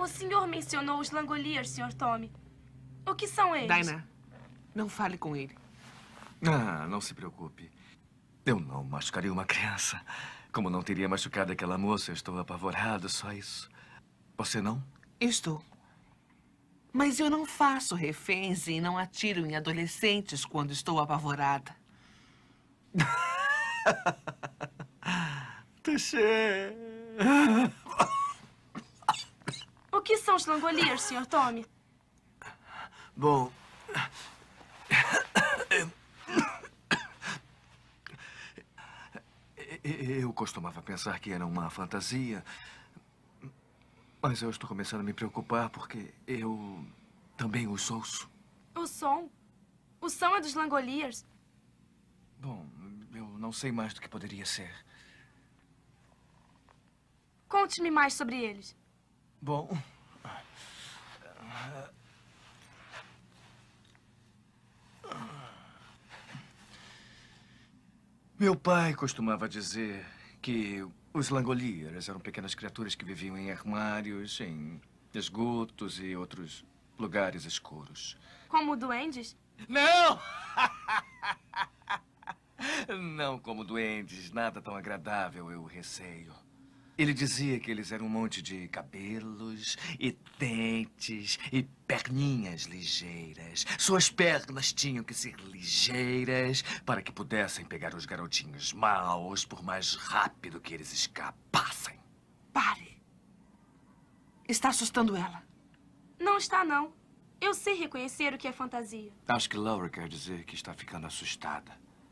O senhor mencionou os Langoliers, Sr. Tommy. O que são eles? Dinah, não fale com ele. Ah, não se preocupe. Eu não machucaria uma criança. Como não teria machucado aquela moça, eu estou apavorado, só isso. Você não? Estou. Mas eu não faço reféns e não atiro em adolescentes quando estou apavorada. Touché. O que são os Langoliers, Sr. Tommy? Bom... Eu costumava pensar que era uma fantasia, mas eu estou começando a me preocupar porque eu também os ouço. O som? O som é dos Langoliers? Bom, eu não sei mais do que poderia ser. Conte-me mais sobre eles. Bom... Meu pai costumava dizer que os Langoliers eram pequenas criaturas que viviam em armários, em esgotos e outros lugares escuros. Como duendes? Não! Não como duendes, nada tão agradável, eu receio. Ele dizia que eles eram um monte de cabelos e dentes e perninhas ligeiras. Suas pernas tinham que ser ligeiras para que pudessem pegar os garotinhos maus por mais rápido que eles escapassem. Pare. Está assustando ela. Não está, não. Eu sei reconhecer o que é fantasia. Acho que Laura quer dizer que está ficando assustada.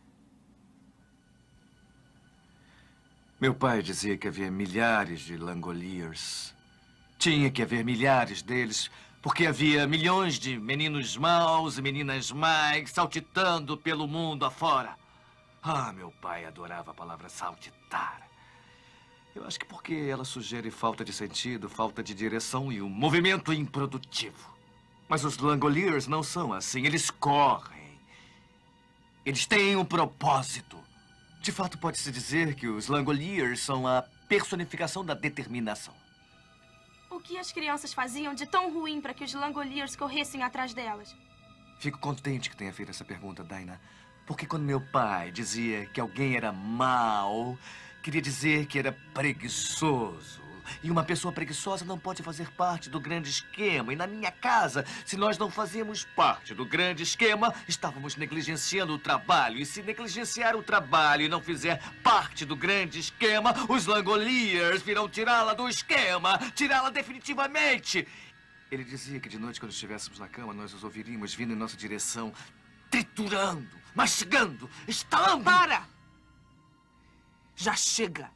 Meu pai dizia que havia milhares de Langoliers. Tinha que haver milhares deles, porque havia milhões de meninos maus e meninas más saltitando pelo mundo afora. Ah, meu pai adorava a palavra saltitar. Eu acho que porque ela sugere falta de sentido, falta de direção e um movimento improdutivo. Mas os Langoliers não são assim. Eles correm. Eles têm um propósito. De fato, pode-se dizer que os Langoliers são a personificação da determinação. O que as crianças faziam de tão ruim para que os Langoliers corressem atrás delas? Fico contente que tenha feito essa pergunta, Dinah. Porque quando meu pai dizia que alguém era mau, queria dizer que era preguiçoso. E uma pessoa preguiçosa não pode fazer parte do grande esquema. E na minha casa, se nós não fazíamos parte do grande esquema, estávamos negligenciando o trabalho. E se negligenciar o trabalho e não fizer parte do grande esquema, os Langoliers virão tirá-la do esquema, tirá-la definitivamente. Ele dizia que de noite, quando estivéssemos na cama, nós os ouviríamos vindo em nossa direção, triturando, mastigando, estalando. Para! Já chega.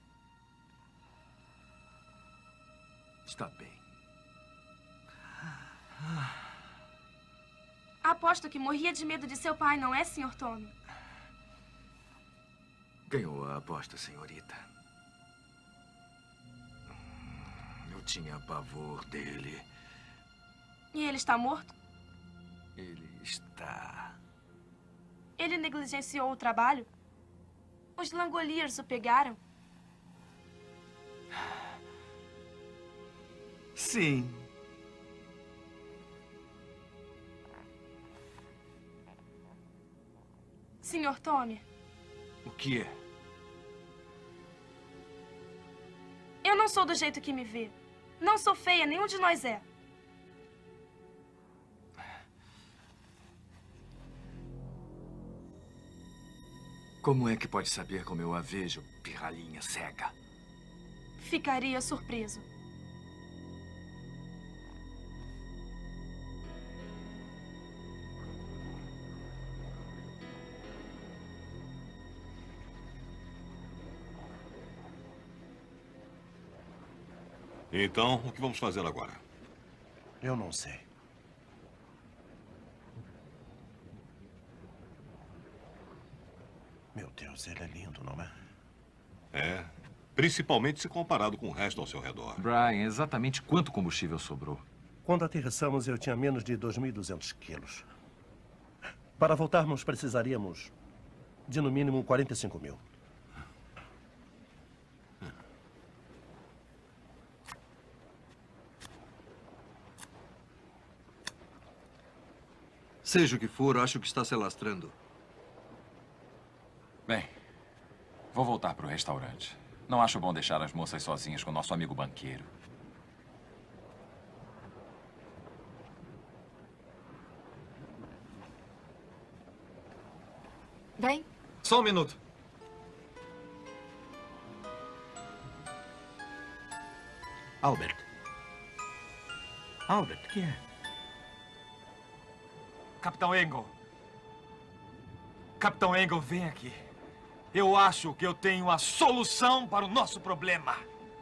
Está bem. Aposto que morria de medo de seu pai, não é, Sr. Tommy? Ganhou a aposta, senhorita. Eu tinha pavor dele. E ele está morto? Ele está... Ele negligenciou o trabalho? Os Langoliers o pegaram? Sim. Sr. Tommy, O que é? eu não sou do jeito que me vê. Não sou feia, nenhum de nós é. Como é que pode saber como eu a vejo, pirralhinha cega? Ficaria surpreso. Então, o que vamos fazer agora? Eu não sei. Meu Deus, ele é lindo, não é? É, principalmente se comparado com o resto ao seu redor. Brian, exatamente quanto combustível sobrou? Quando aterrissamos, eu tinha menos de 2.200 quilos. Para voltarmos, precisaríamos de, no mínimo, 45 mil. Seja o que for, acho que está se alastrando. Bem, vou voltar para o restaurante. Não acho bom deixar as moças sozinhas com nosso amigo banqueiro. Vem. Só um minuto. Albert. Albert, o que é? Capitão Engel. Capitão Engel, vem aqui. Eu acho que eu tenho a solução para o nosso problema.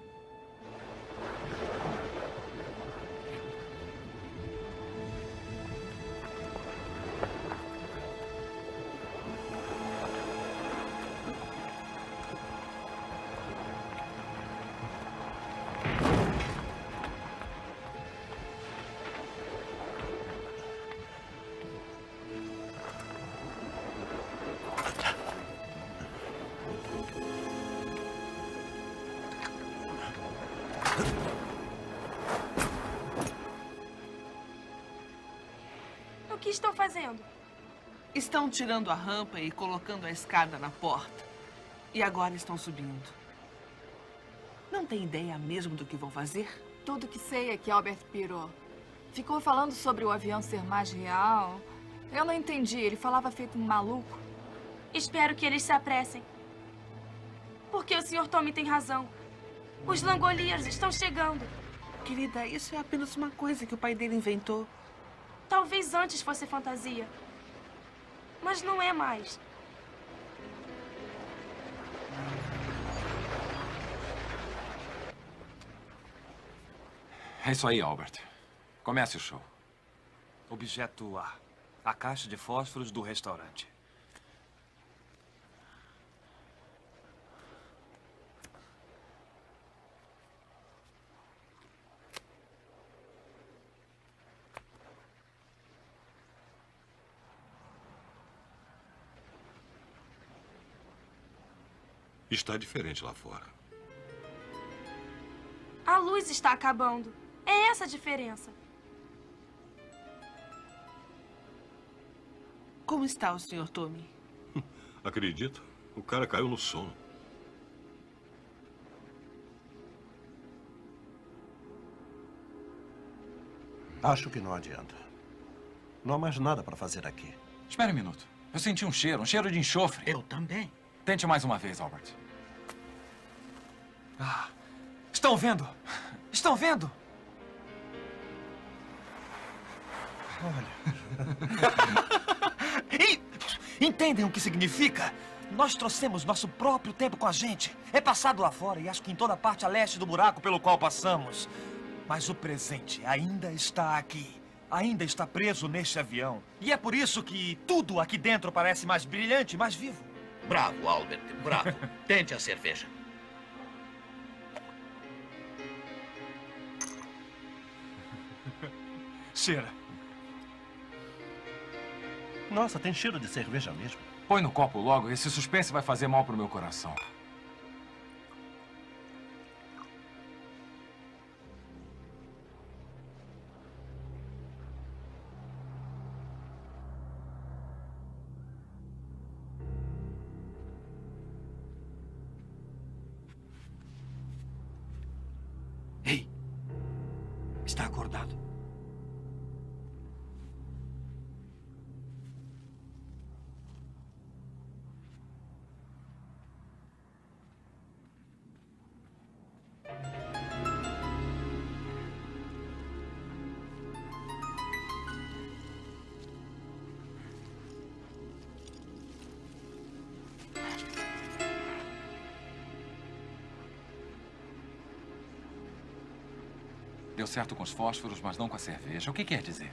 O que estão fazendo? Estão tirando a rampa e colocando a escada na porta. E agora estão subindo. Não tem ideia mesmo do que vão fazer? Tudo que sei é que Albert pirou. Ficou falando sobre o avião ser mais real. Eu não entendi. Ele falava feito um maluco. Espero que eles se apressem. Porque o Sr. Tommy tem razão. Os Langoliers estão chegando. Querida, isso é apenas uma coisa que o pai dele inventou. Talvez antes fosse fantasia. Mas não é mais. É isso aí, Albert. Comece o show. Objeto A. A caixa de fósforos do restaurante. Está diferente lá fora. A luz está acabando. É essa a diferença. Como está o Sr. Tommy? Acredita? O cara caiu no sono. Acho que não adianta. Não há mais nada para fazer aqui. Espere um minuto. Eu senti um cheiro de enxofre. Eu também. Tente mais uma vez, Albert. Ah, estão vendo? Estão vendo? Entendem o que significa? Nós trouxemos nosso próprio tempo com a gente. É passado lá fora e acho que em toda a parte a leste do buraco pelo qual passamos. Mas o presente ainda está aqui. Ainda está preso neste avião. E é por isso que tudo aqui dentro parece mais brilhante, mais vivo. Bravo, Albert, bravo. Tente a cerveja. Cheira. Nossa, tem cheiro de cerveja mesmo. Põe no copo logo. Esse suspense vai fazer mal pro meu coração. Ei, está acordado? Deu certo com os fósforos, mas não com a cerveja. O que quer dizer?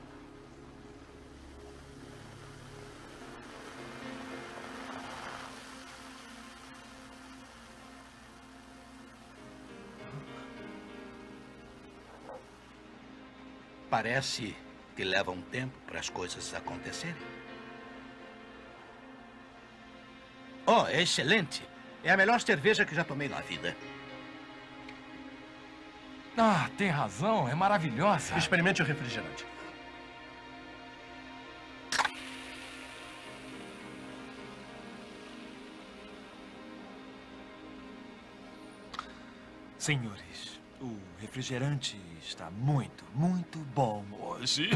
Parece que leva um tempo para as coisas acontecerem. Oh, é excelente. É a melhor cerveja que já tomei na vida. Ah, tem razão. É maravilhosa. Experimente o refrigerante. Senhores, o refrigerante está muito, muito bom hoje.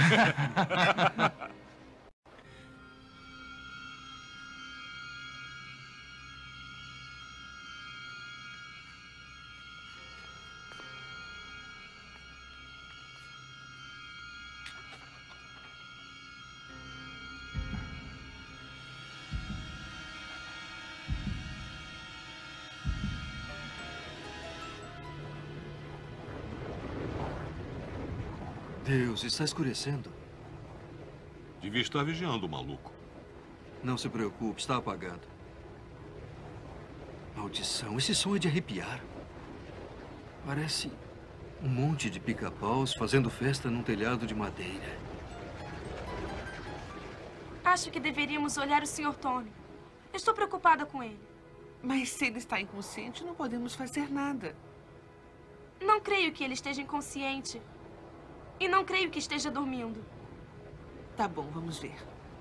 Deus, está escurecendo. Devia estar vigiando o maluco. Não se preocupe, está apagado. Maldição, esse som é de arrepiar. Parece um monte de pica-paus fazendo festa num telhado de madeira. Acho que deveríamos olhar o Sr. Tommy. Estou preocupada com ele. Mas se ele está inconsciente, não podemos fazer nada. Não creio que ele esteja inconsciente. E não creio que esteja dormindo. Tá bom, vamos ver.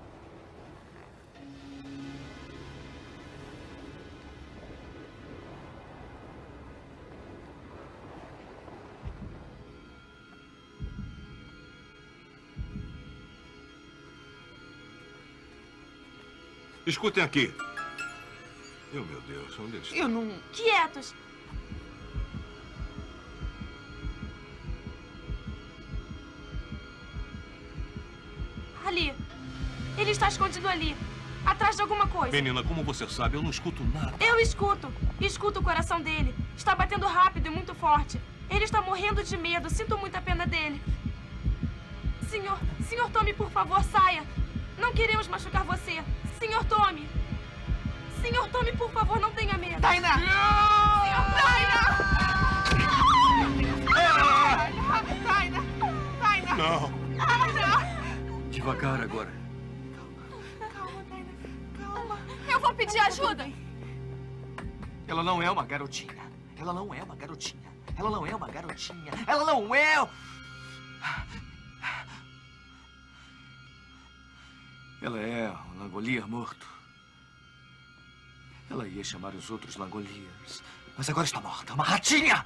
Escutem aqui. Meu Deus, onde eles estão? Eu não... Quietos! Ali. Ele está escondido ali. Atrás de alguma coisa. Menina, como você sabe, eu não escuto nada. Eu escuto. Escuto o coração dele. Está batendo rápido e muito forte. Ele está morrendo de medo. Sinto muita pena dele. Senhor Tommy, por favor, saia. Não queremos machucar você. Senhor Tommy. Senhor Tommy, por favor, não tenha medo. Daina! Daina! Não. Devagar agora. Calma, Daina. Calma. Eu vou pedir ajuda. Ela não é uma garotinha. Ela não é uma garotinha. Ela não é uma garotinha. Ela não é... Ela é um Langolier morto. Ela ia chamar os outros Langoliers. Mas agora está morta. Uma ratinha!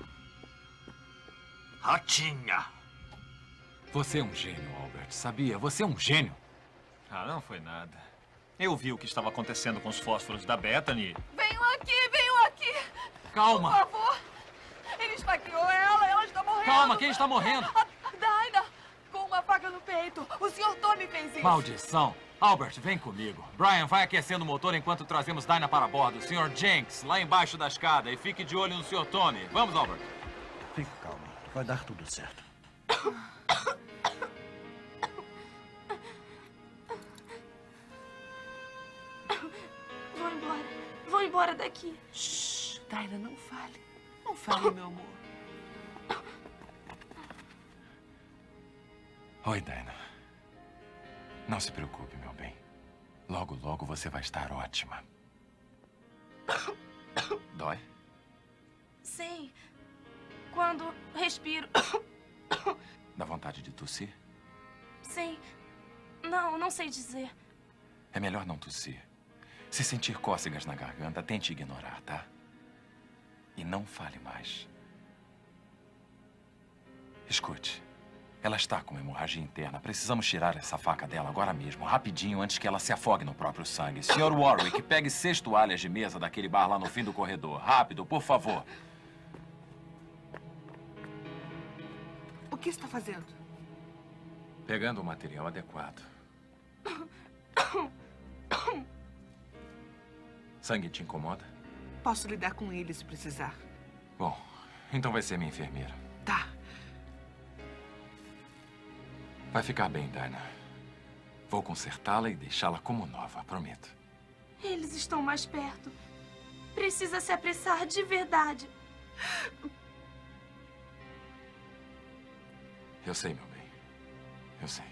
Ratinha! Você é um gênio, Albert. Sabia? Você é um gênio. Ah, não foi nada. Eu vi o que estava acontecendo com os fósforos da Bethany. Venham aqui! Calma! Por favor! Ele esfaqueou ela está morrendo! Calma, quem está morrendo? A Daina! Com uma faca no peito! O Sr. Tommy fez isso! Maldição! Albert, vem comigo. Brian, vai aquecendo o motor enquanto trazemos Daina para bordo. Sr. Jenks, lá embaixo da escada. E fique de olho no Sr. Tommy. Vamos, Albert. Fique calmo. Vai dar tudo certo. Vou embora daqui. Shhh, Daina, não fale. Não fale, meu amor. Oi, Daina. Não se preocupe, meu bem. Logo, logo você vai estar ótima. Dói? Sim. Quando respiro. Dá vontade de tossir? Sim. Não sei dizer. É melhor não tossir. Se sentir cócegas na garganta, tente ignorar, tá? E não fale mais. Escute. Ela está com hemorragia interna. Precisamos tirar essa faca dela agora mesmo, rapidinho, antes que ela se afogue no próprio sangue. Sr. Warwick, pegue 6 toalhas de mesa daquele bar lá no fim do corredor. Rápido, por favor. O que está fazendo? Pegando o material adequado. Sangue te incomoda? Posso lidar com ele se precisar. Bom, então vai ser minha enfermeira. Tá. Vai ficar bem, Daina. Vou consertá-la e deixá-la como nova, prometo. Eles estão mais perto. Precisa se apressar de verdade. Eu sei, meu bem. Eu sei.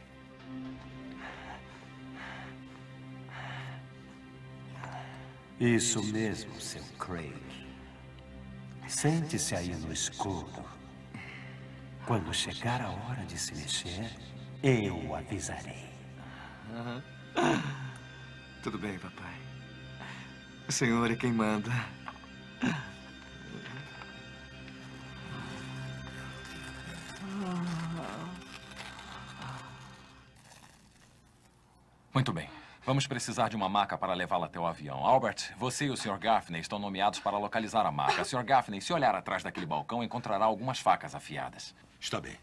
Isso mesmo, seu Craig. Sente-se aí no escuro. Quando chegar a hora de se mexer, eu o avisarei. Tudo bem, papai. O senhor é quem manda. Vamos precisar de uma maca para levá-la até o avião. Albert, você e o Sr. Gaffney estão nomeados para localizar a maca. Sr. Gaffney, se olhar atrás daquele balcão, encontrará algumas facas afiadas. Está bem.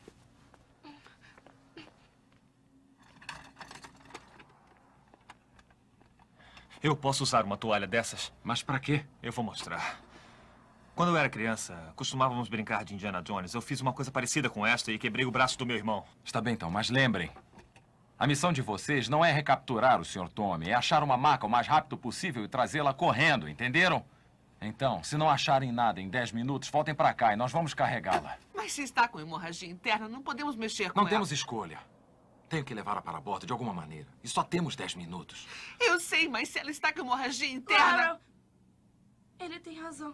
Eu posso usar uma toalha dessas? Mas para quê? Eu vou mostrar. Quando eu era criança, costumávamos brincar de Indiana Jones. Eu fiz uma coisa parecida com esta e quebrei o braço do meu irmão. Está bem, então, mas lembrem. A missão de vocês não é recapturar o Sr. Tommy, é achar uma maca o mais rápido possível e trazê-la correndo, entenderam? Então, se não acharem nada em 10 minutos, voltem para cá e nós vamos carregá-la. Mas se está com hemorragia interna, não podemos mexer com ela. Não temos escolha. Tenho que levá-la para bordo de alguma maneira. E só temos 10 minutos. Eu sei, mas se ela está com hemorragia interna... Claro. Ele tem razão.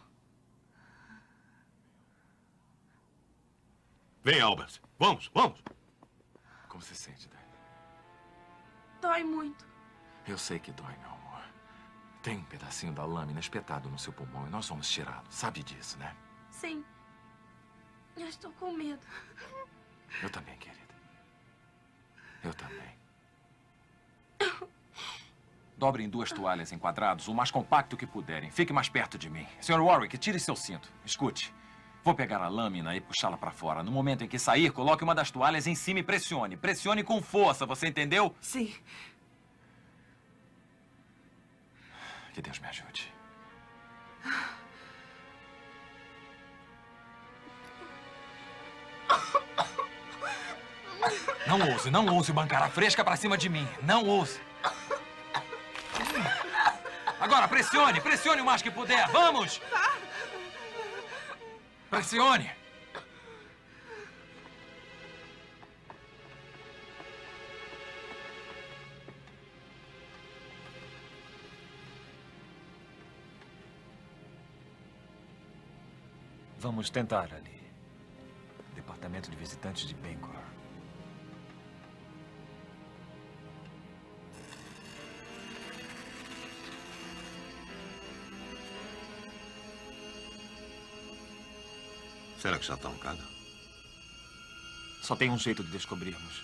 Vem, Albert. Vamos, vamos. Como se sente, Dani? Dói muito. Eu sei que dói, meu amor. Tem um pedacinho da lâmina espetado no seu pulmão e nós vamos tirá-lo. Sabe disso, né? Sim. Eu estou com medo. Eu também, querida. Eu também. Dobrem 2 toalhas em quadrados, o mais compacto que puderem. Fique mais perto de mim. Sr. Warwick, tire seu cinto. Escute. Vou pegar a lâmina e puxá-la para fora. No momento em que sair, coloque uma das toalhas em cima e pressione. Pressione com força, você entendeu? Sim. Que Deus me ajude. Não ouse bancar a fresca para cima de mim. Não ouse. Agora, pressione o mais que puder. Vamos! Pressione! Vamos tentar ali. Departamento de Visitantes de Bangor. Será que já está trancada? Só tem um jeito de descobrirmos.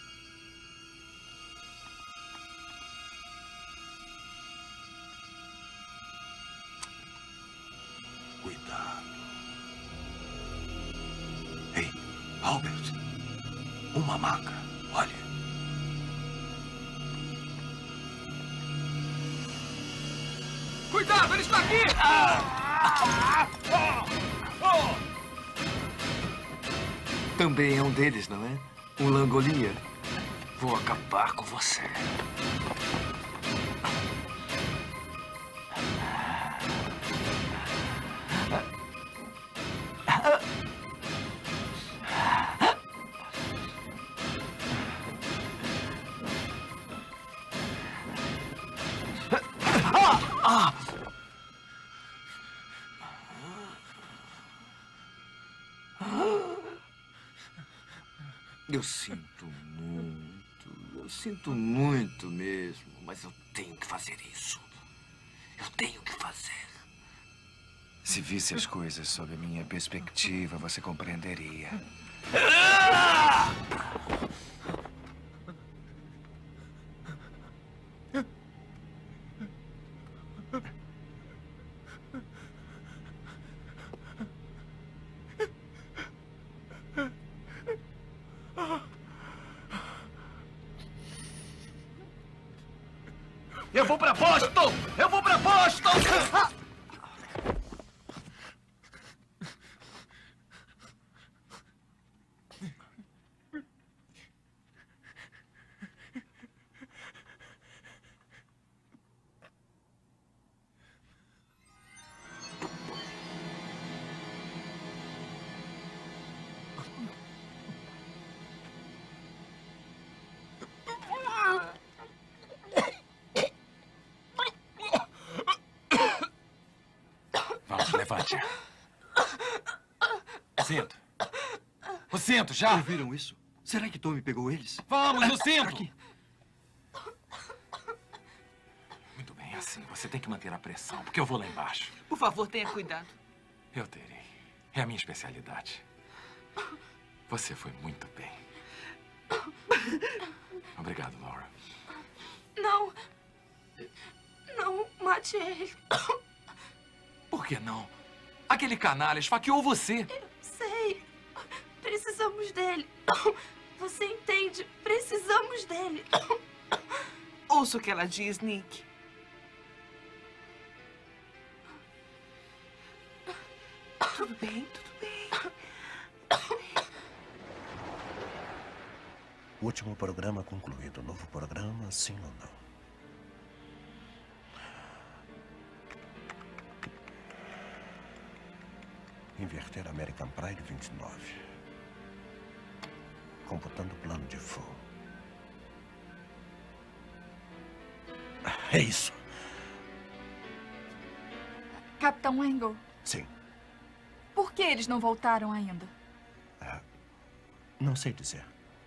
Cuidado. Ei, Albert. Uma maca. Olha. Cuidado, ele está aqui! Também é um deles, não é? Um Langolier. Vou acabar com você. Eu sinto muito mesmo, mas eu tenho que fazer isso. Eu tenho que fazer. Se visse as coisas sob a minha perspectiva, você compreenderia. Eu vou pra Boston! Eu vou pra Boston! Levante. Cinto. O cinto, já? Ouviram isso? Será que Tommy pegou eles? Vamos, o cinto! Aqui. Muito bem, assim. Você tem que manter a pressão, porque eu vou lá embaixo. Por favor, tenha cuidado. Eu terei. É a minha especialidade. Você foi muito bem. Obrigado, Laura. Não. Não mate ele. Por que não? Aquele canalha esfaqueou você. Eu sei. Precisamos dele. Você entende? Precisamos dele. Ouça o que ela diz, Nick. Tudo bem, tudo bem. Último programa concluído. Novo programa, sim ou não? Inverter American Pride 29. Computando plano de voo. É isso. Capitão Engel, Sim. por que eles não voltaram ainda? Não sei dizer.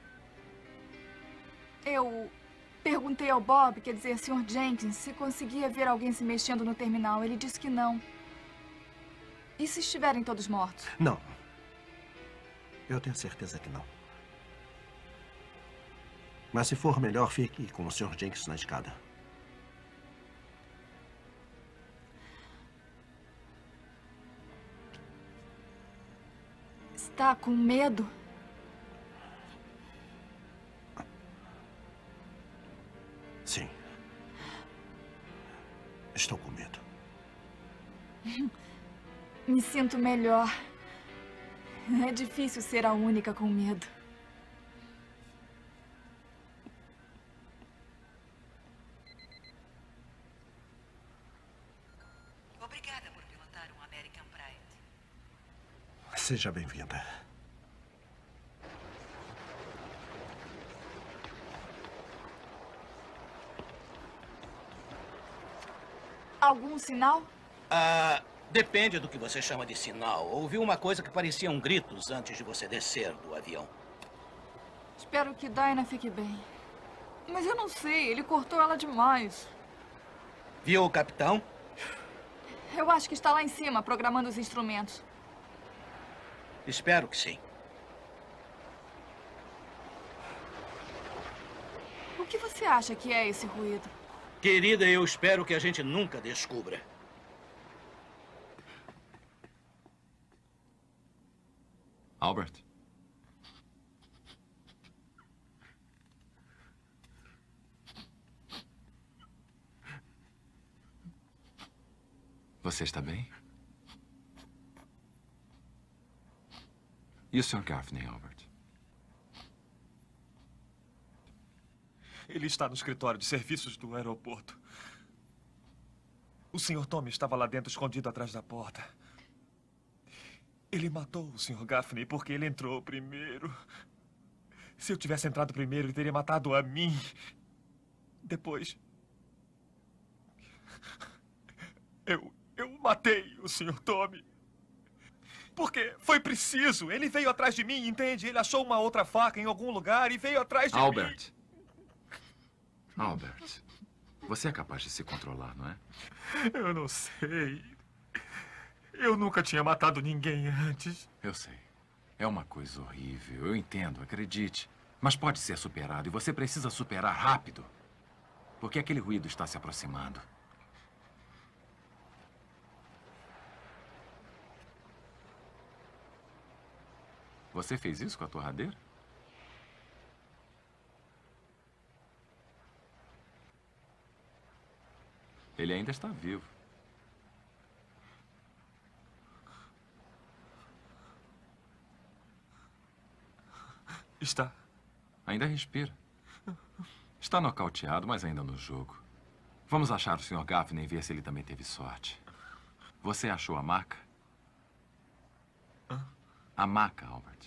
Eu perguntei ao Bob, quer dizer, Sr. Jenkins, se conseguia ver alguém se mexendo no terminal. Ele disse que não. E se estiverem todos mortos? Não. Eu tenho certeza que não. Mas se for melhor, fique com o Sr. Jenkins na escada. Está com medo? Sim. Estou com medo. Me sinto melhor. É difícil ser a única com medo. Obrigada por pilotar um American Pride. Seja bem-vinda. Algum sinal? Depende do que você chama de sinal. Ouvi uma coisa que pareciam gritos antes de você descer do avião. Espero que Dinah fique bem. Mas eu não sei, ele cortou ela demais. Viu o capitão? Eu acho que está lá em cima, programando os instrumentos. Espero que sim. O que você acha que é esse ruído? Querida, eu espero que a gente nunca descubra. Albert? Você está bem? E o Sr. Gaffney, Albert? Ele está no escritório de serviços do aeroporto. O Sr. Tommy estava lá dentro, escondido atrás da porta. Ele matou o Sr. Gaffney porque ele entrou primeiro. Se eu tivesse entrado primeiro, ele teria matado a mim. Depois... Eu matei o Sr. Tommy. Porque foi preciso. Ele veio atrás de mim, entende? Ele achou uma outra faca em algum lugar e veio atrás de mim. Albert, você é capaz de se controlar, não é? Eu não sei. Eu nunca tinha matado ninguém antes. Eu sei. É uma coisa horrível. Eu entendo, acredite. Mas pode ser superado e você precisa superar rápido. Porque aquele ruído está se aproximando. Você fez isso com a torradeira? Ele ainda está vivo. Está. Ainda respira. Está nocauteado, mas ainda no jogo. Vamos achar o Sr. Gaffney e ver se ele também teve sorte. Você achou a maca? A maca, Albert.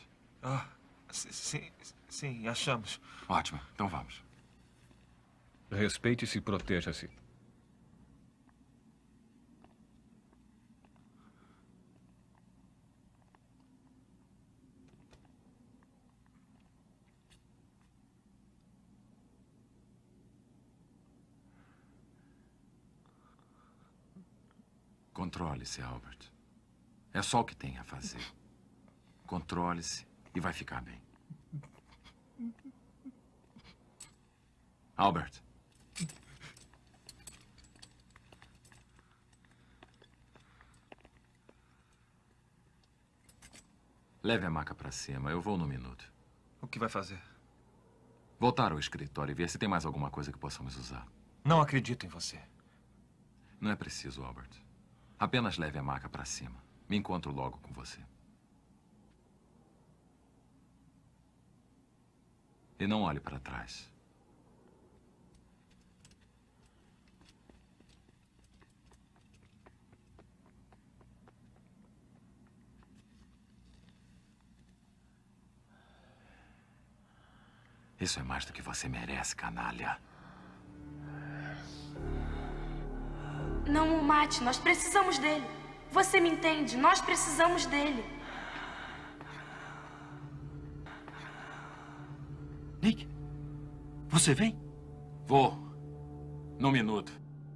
Sim, achamos. Ótimo, então vamos. Respeite-se e proteja-se. Controle-se, Albert. É só o que tem a fazer. Controle-se e vai ficar bem. Albert. Leve a maca pra cima. Eu vou num minuto. O que vai fazer? Voltar ao escritório e ver se tem mais alguma coisa que possamos usar. Não acredito em você. Não é preciso, Albert. Apenas leve a maca pra cima. Me encontro logo com você. E não olhe para trás. Isso é mais do que você merece, canalha. Não o mate, nós precisamos dele. Você me entende? Nós precisamos dele. Nick, você vem? Vou. Num minuto.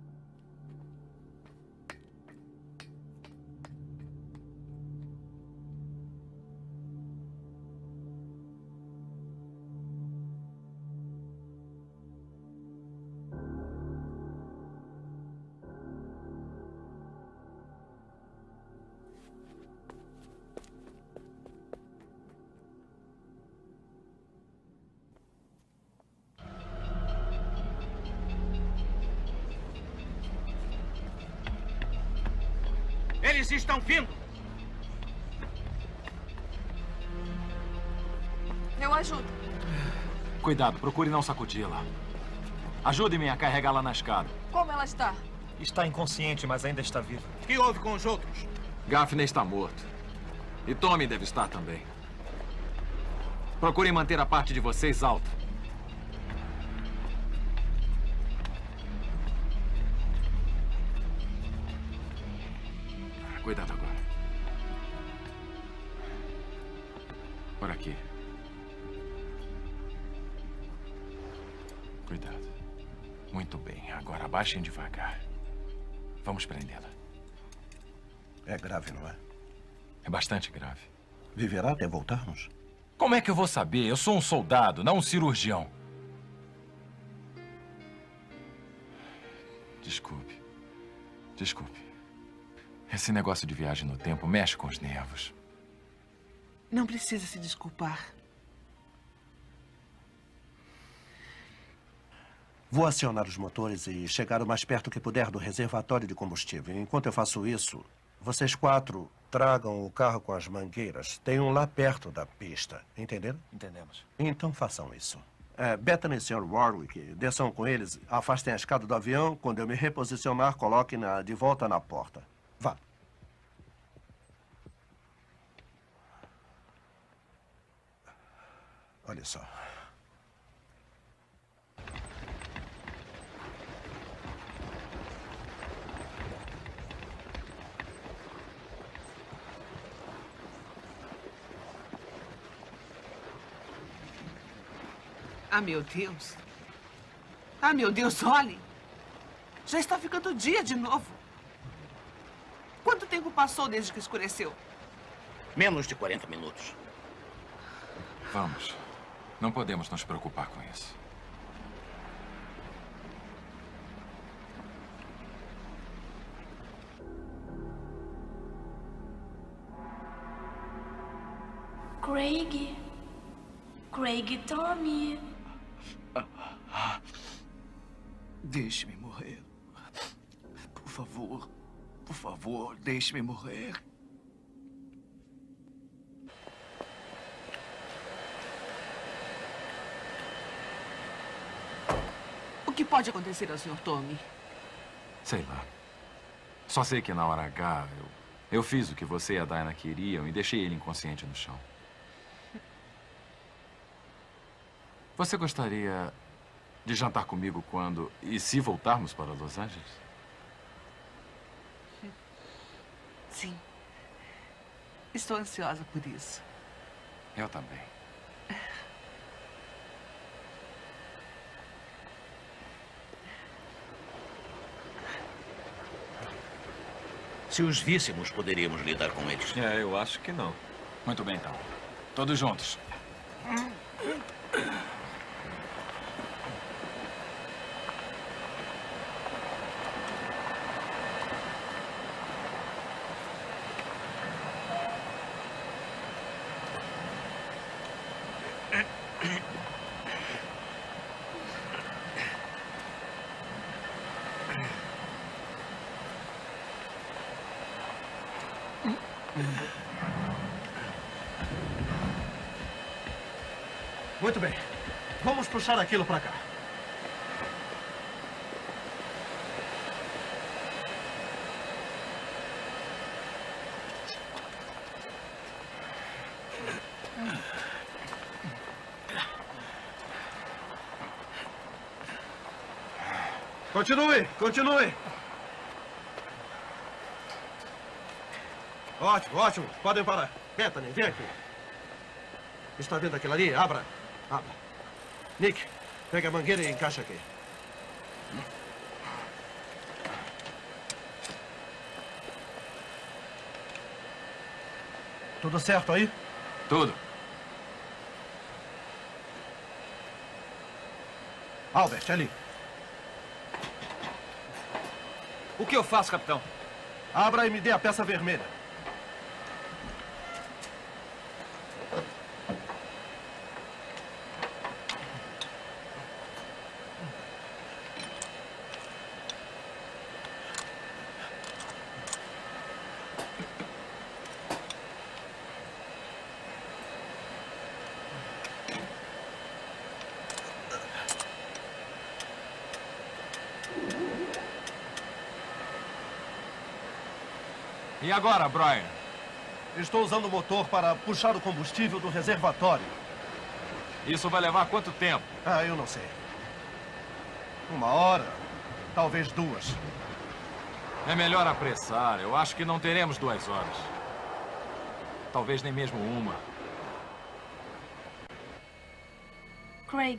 Eles estão vindo! Eu ajudo. Cuidado, procure não sacudi-la. Ajude-me a carregá-la na escada. Como ela está? Está inconsciente, mas ainda está viva. O que houve com os outros? Gaffney está morto. E Tommy deve estar também. Procurem manter a parte de vocês alta. Cuidado agora. Por aqui. Cuidado. Muito bem. Agora abaixem devagar. Vamos prendê-la. É grave, não é? É bastante grave. Viverá até voltarmos? Como é que eu vou saber? Eu sou um soldado, não um cirurgião. Desculpe. Desculpe. Esse negócio de viagem no tempo mexe com os nervos. Não precisa se desculpar. Vou acionar os motores e chegar o mais perto que puder do reservatório de combustível. Enquanto eu faço isso, vocês 4 tragam o carro com as mangueiras. Tem um lá perto da pista. Entenderam? Entendemos. Então façam isso. Bethany e Sr. Warwick, desçam com eles, afastem a escada do avião. Quando eu me reposicionar, coloquem-na de volta na porta. Vá. Olha só. Ah, meu Deus. Ah, meu Deus, olhem. Já está ficando dia de novo. Quanto tempo passou desde que escureceu? Menos de 40 minutos. Vamos. Não podemos nos preocupar com isso. Craig. Craig, Tommy. Deixe-me morrer. Por favor, deixe-me morrer. O que pode acontecer ao Sr. Tommy? Sei lá. Só sei que na hora H, eu fiz o que você e a Diana queriam e deixei ele inconsciente no chão. Você gostaria de jantar comigo quando e se voltarmos para Los Angeles? Sim. Estou ansiosa por isso. Eu também. Se os víssemos, poderíamos lidar com eles. Eu acho que não. Muito bem, então. Todos juntos. Muito bem. Vamos puxar aquilo para cá. Continue, continue. Ótimo, ótimo. Podem parar. Bethany, vem aqui. Está vendo aquilo ali? Abra. Abra. Nick, pega a mangueira e encaixa aqui. Tudo certo aí? Tudo. Albert, ali. O que eu faço, capitão? Abra e me dê a peça vermelha. E agora, Brian? Estou usando o motor para puxar o combustível do reservatório. Isso vai levar quanto tempo? Ah, eu não sei. 1 hora, talvez 2. É melhor apressar. Eu acho que não teremos 2 horas. Talvez nem mesmo 1. Craig.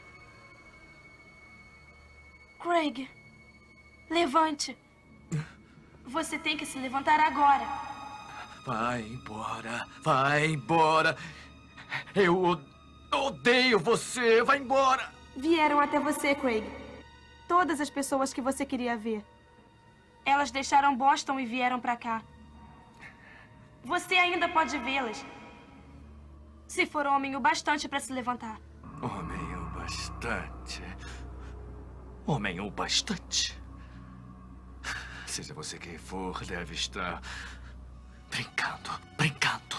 Craig. Levante. Você tem que se levantar agora. Vai embora. Vai embora. Eu odeio você. Vai embora. Vieram até você, Craig. Todas as pessoas que você queria ver. Elas deixaram Boston e vieram pra cá. Você ainda pode vê-las. Se for homem o bastante para se levantar. Homem o bastante. Homem o bastante. Seja você quem for, deve estar brincando, brincando.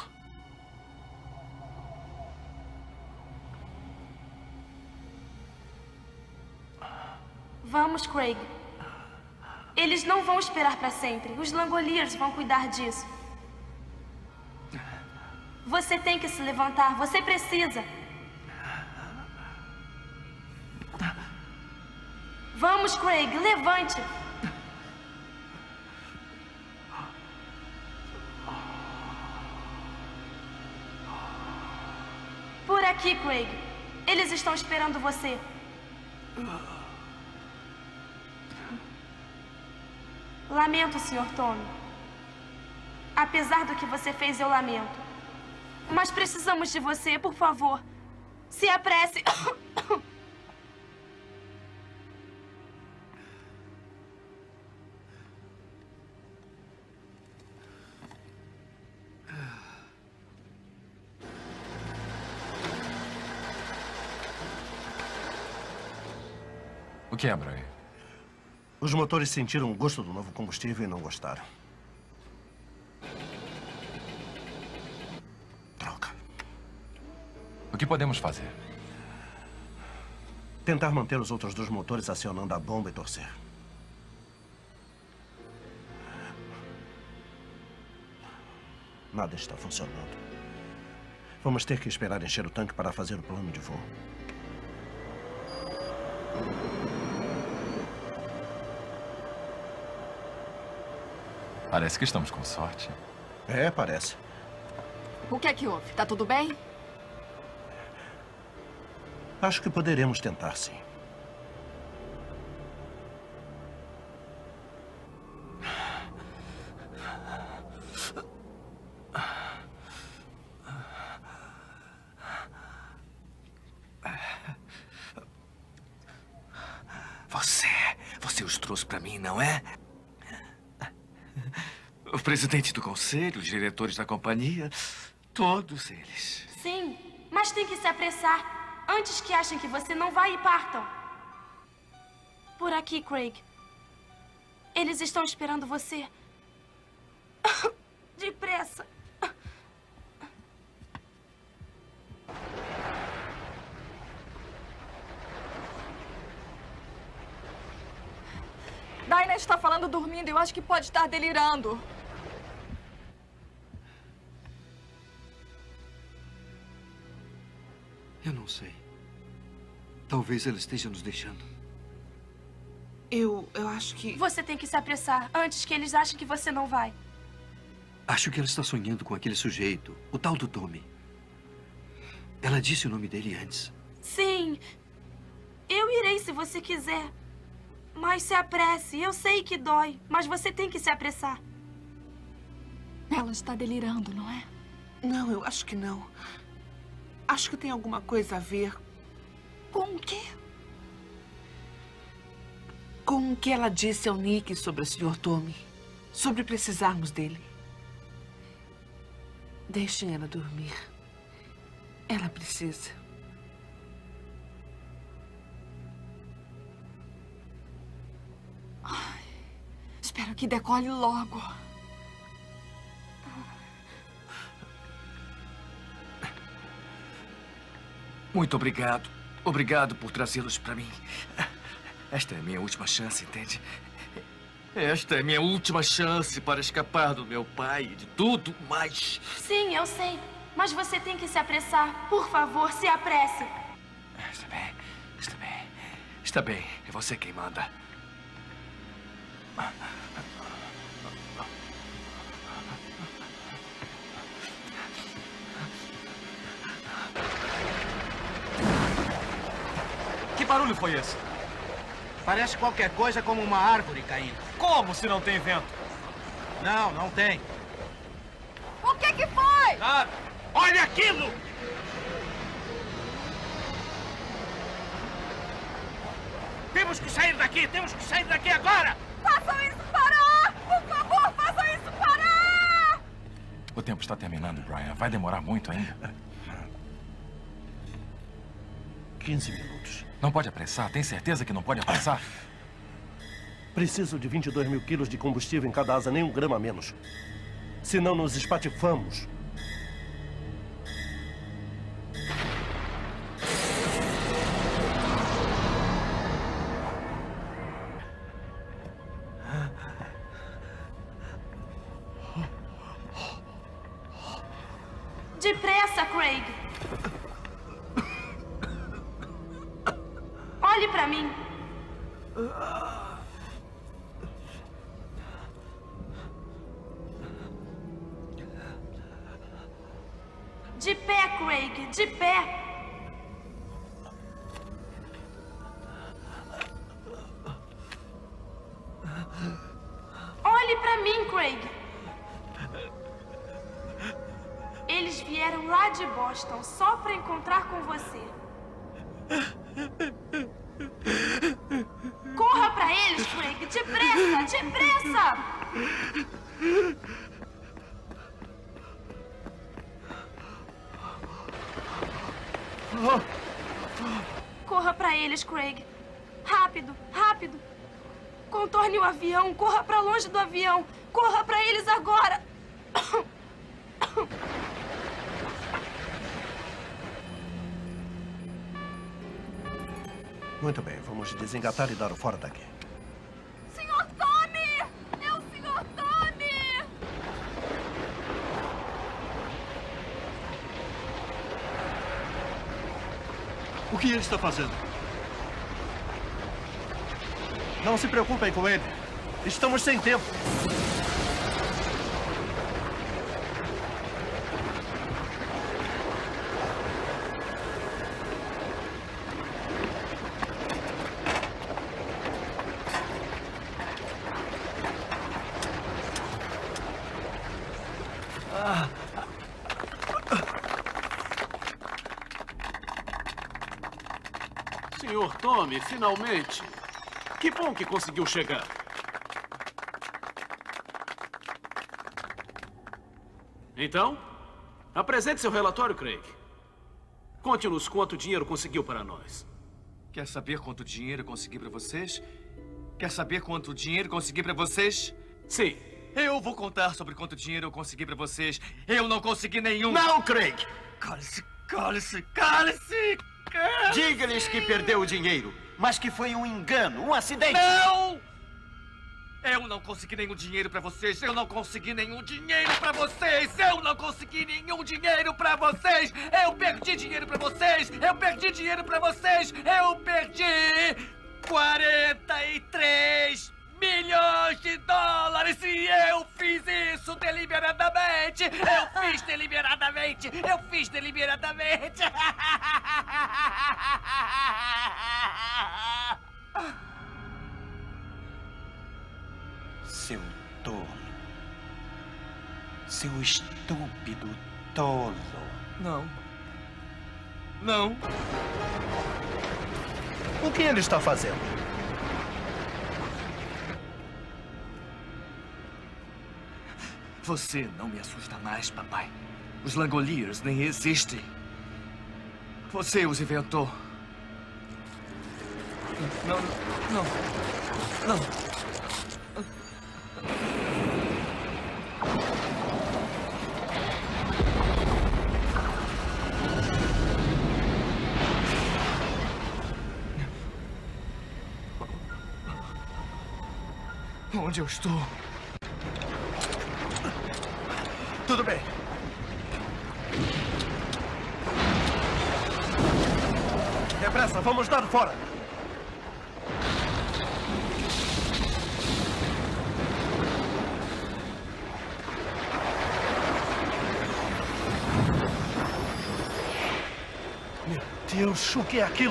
Vamos, Craig. Eles não vão esperar para sempre. Os Langoliers vão cuidar disso. Você tem que se levantar. Você precisa. Vamos, Craig. Levante. Por aqui, Craig. Eles estão esperando você. Lamento, Sr. Tommy. Apesar do que você fez, eu lamento. Mas precisamos de você, por favor. Se apresse. O que é, Brian? Os motores sentiram o gosto do novo combustível e não gostaram. Droga. O que podemos fazer? Tentar manter os outros 2 motores acionando a bomba e torcer. Nada está funcionando. Vamos ter que esperar encher o tanque para fazer o plano de voo. Parece que estamos com sorte. É, parece. O que é que houve? Tá tudo bem? Acho que poderemos tentar, sim. Você os trouxe para mim, não é? O presidente do conselho, os diretores da companhia, todos eles. Sim, mas tem que se apressar. Antes que achem que você não vai e partam. Por aqui, Craig. Eles estão esperando você. Depressa. Dinah está falando dormindo. Eu acho que pode estar delirando. Eu não sei. Talvez ela esteja nos deixando. Eu acho que... Você tem que se apressar antes que eles achem que você não vai. Acho que ela está sonhando com aquele sujeito, o tal do Tommy. Ela disse o nome dele antes. Sim. Eu irei se você quiser. Mas se apresse. Eu sei que dói, mas você tem que se apressar. Ela está delirando, não é? Não, eu acho que não. Acho que tem alguma coisa a ver... Com o quê? Com o que ela disse ao Nick sobre o Sr. Tommy. Sobre precisarmos dele. Deixem ela dormir. Ela precisa. Ai, espero que decole logo. Muito obrigado. Obrigado por trazê-los para mim. Esta é a minha última chance, entende? Esta é a minha última chance para escapar do meu pai e de tudo mais. Sim, eu sei. Mas você tem que se apressar. Por favor, se apresse. Está bem. Está bem. Está bem. É você quem manda. Que barulho foi esse? Parece qualquer coisa como uma árvore caindo. Como se não tem vento? Não, não tem. O que foi? Nada. Olha aquilo! Temos que sair daqui! Temos que sair daqui agora! Façam isso parar! Por favor, façam isso parar! O tempo está terminando, Brian. Vai demorar muito ainda. 15 minutos. Não pode apressar? Tem certeza que não pode apressar? Preciso de 22 mil quilos de combustível em cada asa, nem um grama a menos. Senão nos espatifamos. Depressa, Craig. Olhe para mim. De pé, Craig, de pé. Olhe para mim, Craig. Eles vieram lá de Boston só para encontrar com você. Corra para eles, Craig, depressa, depressa! Corra para eles, Craig. Rápido, rápido. Contorne o avião, corra para longe do avião. Corra para eles agora. Muito bem, vamos desengatar e dar o fora daqui. Sr. Tommy! É o Sr. Tommy! O que ele está fazendo? Não se preocupem com ele. Estamos sem tempo. Sr. Tommy, finalmente. Que bom que conseguiu chegar. Então, apresente seu relatório, Craig. Conte-nos quanto dinheiro conseguiu para nós. Quer saber quanto dinheiro eu consegui para vocês? Quer saber quanto dinheiro consegui para vocês? Sim. Eu vou contar sobre quanto dinheiro eu consegui pra vocês. Eu não consegui nenhum. Não, Craig! Cale-se, cale-se, cale-se! Diga-lhes que perdeu o dinheiro, mas que foi um engano, um acidente. Não! Eu não consegui nenhum dinheiro pra vocês. Eu não consegui nenhum dinheiro pra vocês. Eu não consegui nenhum dinheiro pra vocês. Eu perdi dinheiro pra vocês. Eu perdi dinheiro pra vocês. Eu perdi 43 milhões de dólares e eu fiz isso deliberadamente. Eu fiz deliberadamente. Eu fiz deliberadamente. Seu tolo. Seu estúpido tolo. Não. Não. O que ele está fazendo? Você não me assusta mais, papai. Os Langoliers nem existem. Você os inventou. Não, não, não. Onde eu estou? Tudo bem. Depressa, vamos dar fora. Meu Deus, o que é aquilo?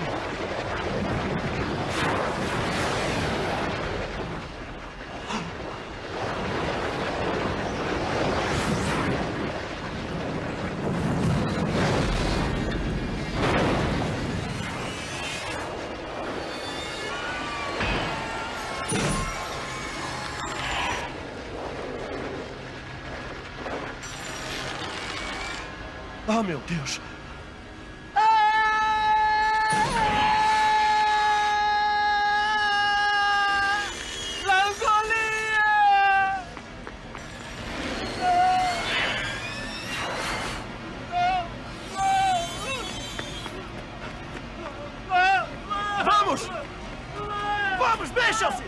Oh, meu Deus. Vamos! Vamos, mexam-se!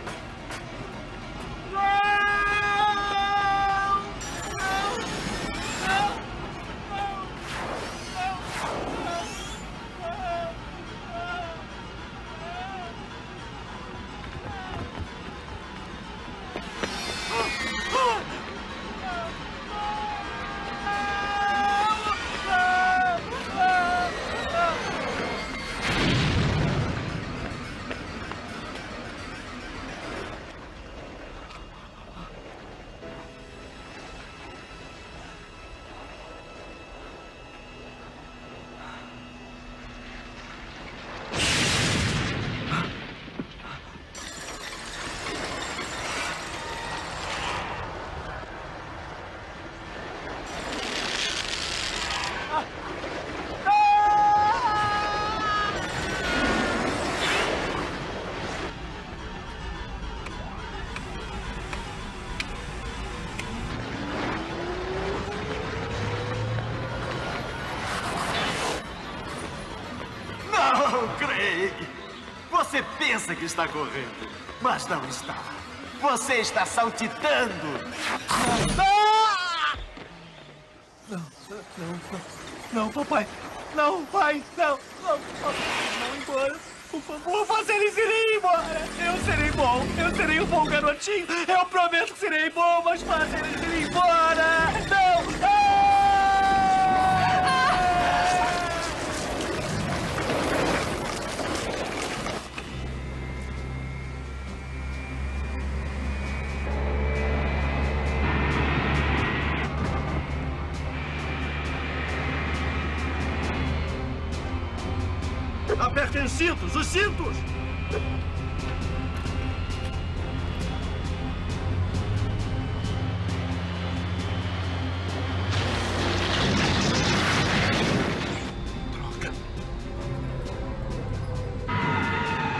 Craig, você pensa que está correndo, mas não está. Você está saltitando. Não, papai. Não, pai. Não, vão embora. Por favor, faça eles irem embora. Eu serei bom. Eu serei um bom garotinho. Eu prometo que serei bom, mas faça eles irem embora. Não. Apertem os cintos! Os cintos!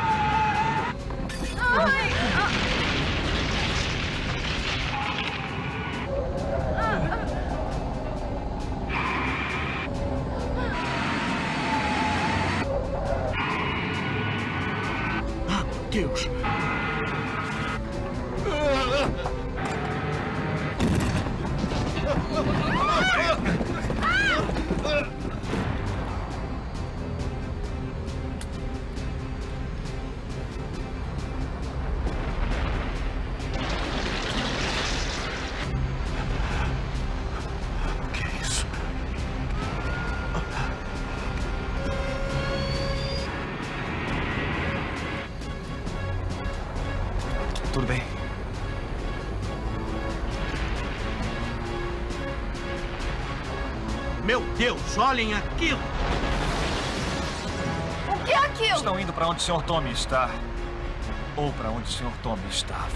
Droga! Deus! Tudo bem? Meu Deus, olhem aquilo! O que é aquilo? Estão indo para onde o Sr. Tommy está. Ou para onde o Sr. Tommy estava.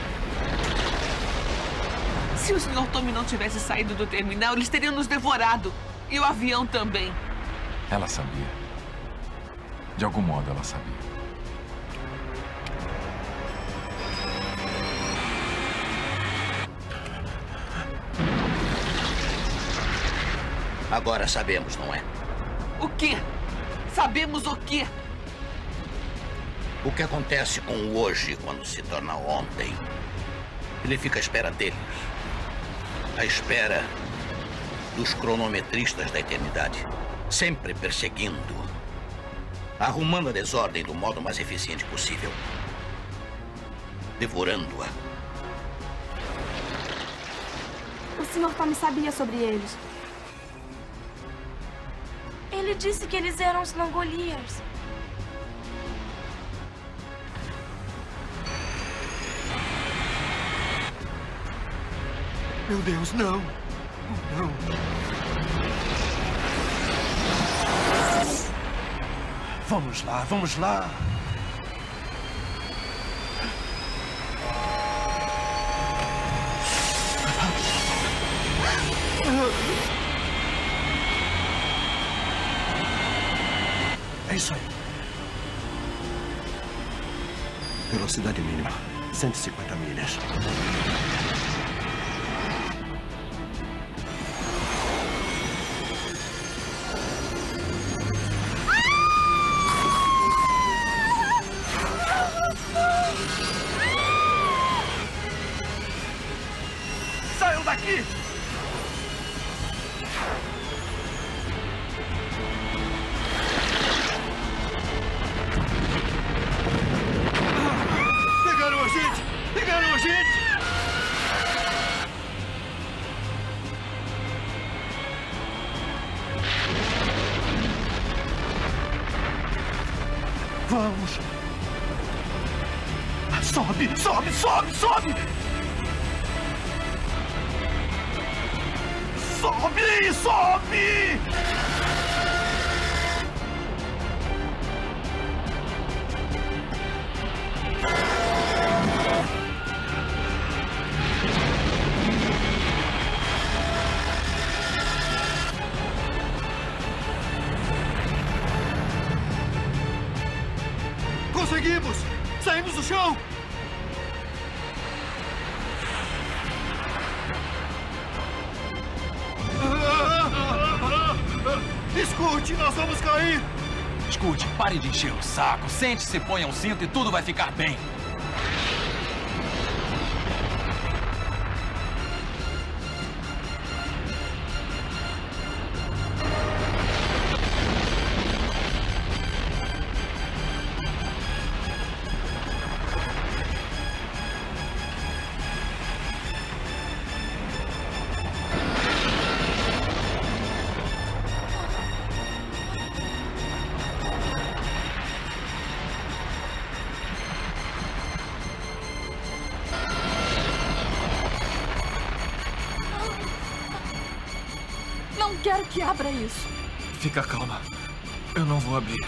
Se o Sr. Tommy não tivesse saído do terminal, eles teriam nos devorado. E o avião também. Ela sabia. De algum modo, ela sabia. Agora sabemos, não é? O quê? Sabemos o quê? O que acontece com o hoje quando se torna ontem? Ele fica à espera deles. À espera dos cronometristas da eternidade. Sempre perseguindo. Arrumando a desordem do modo mais eficiente possível. Devorando-a. O Sr. Tommy sabia sobre eles. Ele disse que eles eram os Langoliers. Meu Deus, não! Não! Vamos lá, vamos lá! É isso aí. Velocidade mínima, 150 milhas. Saiam daqui! Pegaram a gente! Pegaram a gente! Vamos! Sobe, sobe, sobe, sobe! Sobe, sobe! Conseguimos! Saímos do chão! Escute, nós vamos cair! Escute, pare de encher o saco. Sente-se, ponha um cinto e tudo vai ficar bem. Não quero que abra isso. Fica calma. Eu não vou abrir.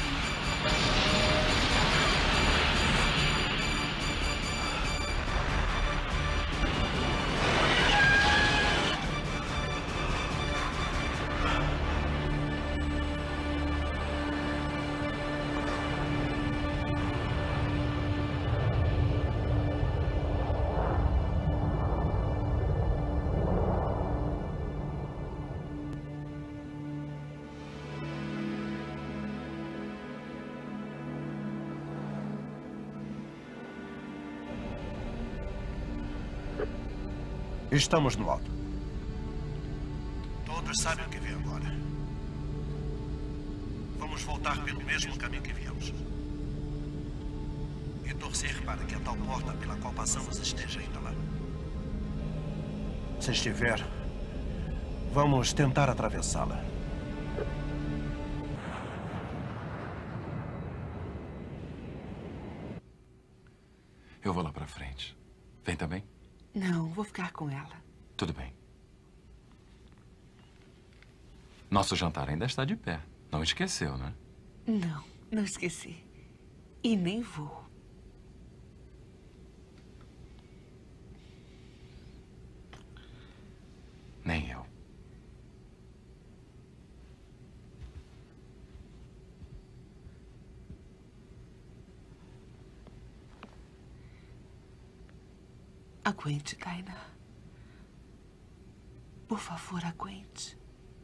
Estamos no alto. Todos sabem o que vem agora. Vamos voltar pelo mesmo caminho que viemos. E torcer para que a tal porta pela qual passamos esteja ainda lá. Se estiver, vamos tentar atravessá-la. Eu vou lá pra frente. Vem também? Não, vou ficar com ela. Tudo bem. Nosso jantar ainda está de pé. Não esqueceu, né? Não, não esqueci. E nem vou. Nem eu. Aguente, Taina. Por favor, aguente.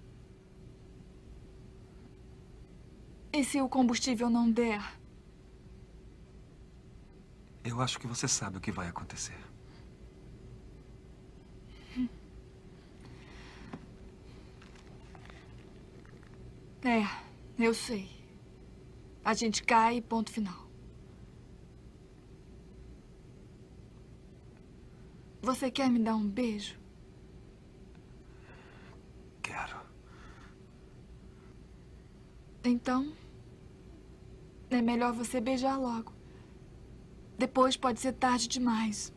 E se o combustível não der? Eu acho que você sabe o que vai acontecer. É, eu sei. A gente cai e ponto final. Você quer me dar um beijo? Quero. Então, é melhor você beijar logo. Depois pode ser tarde demais.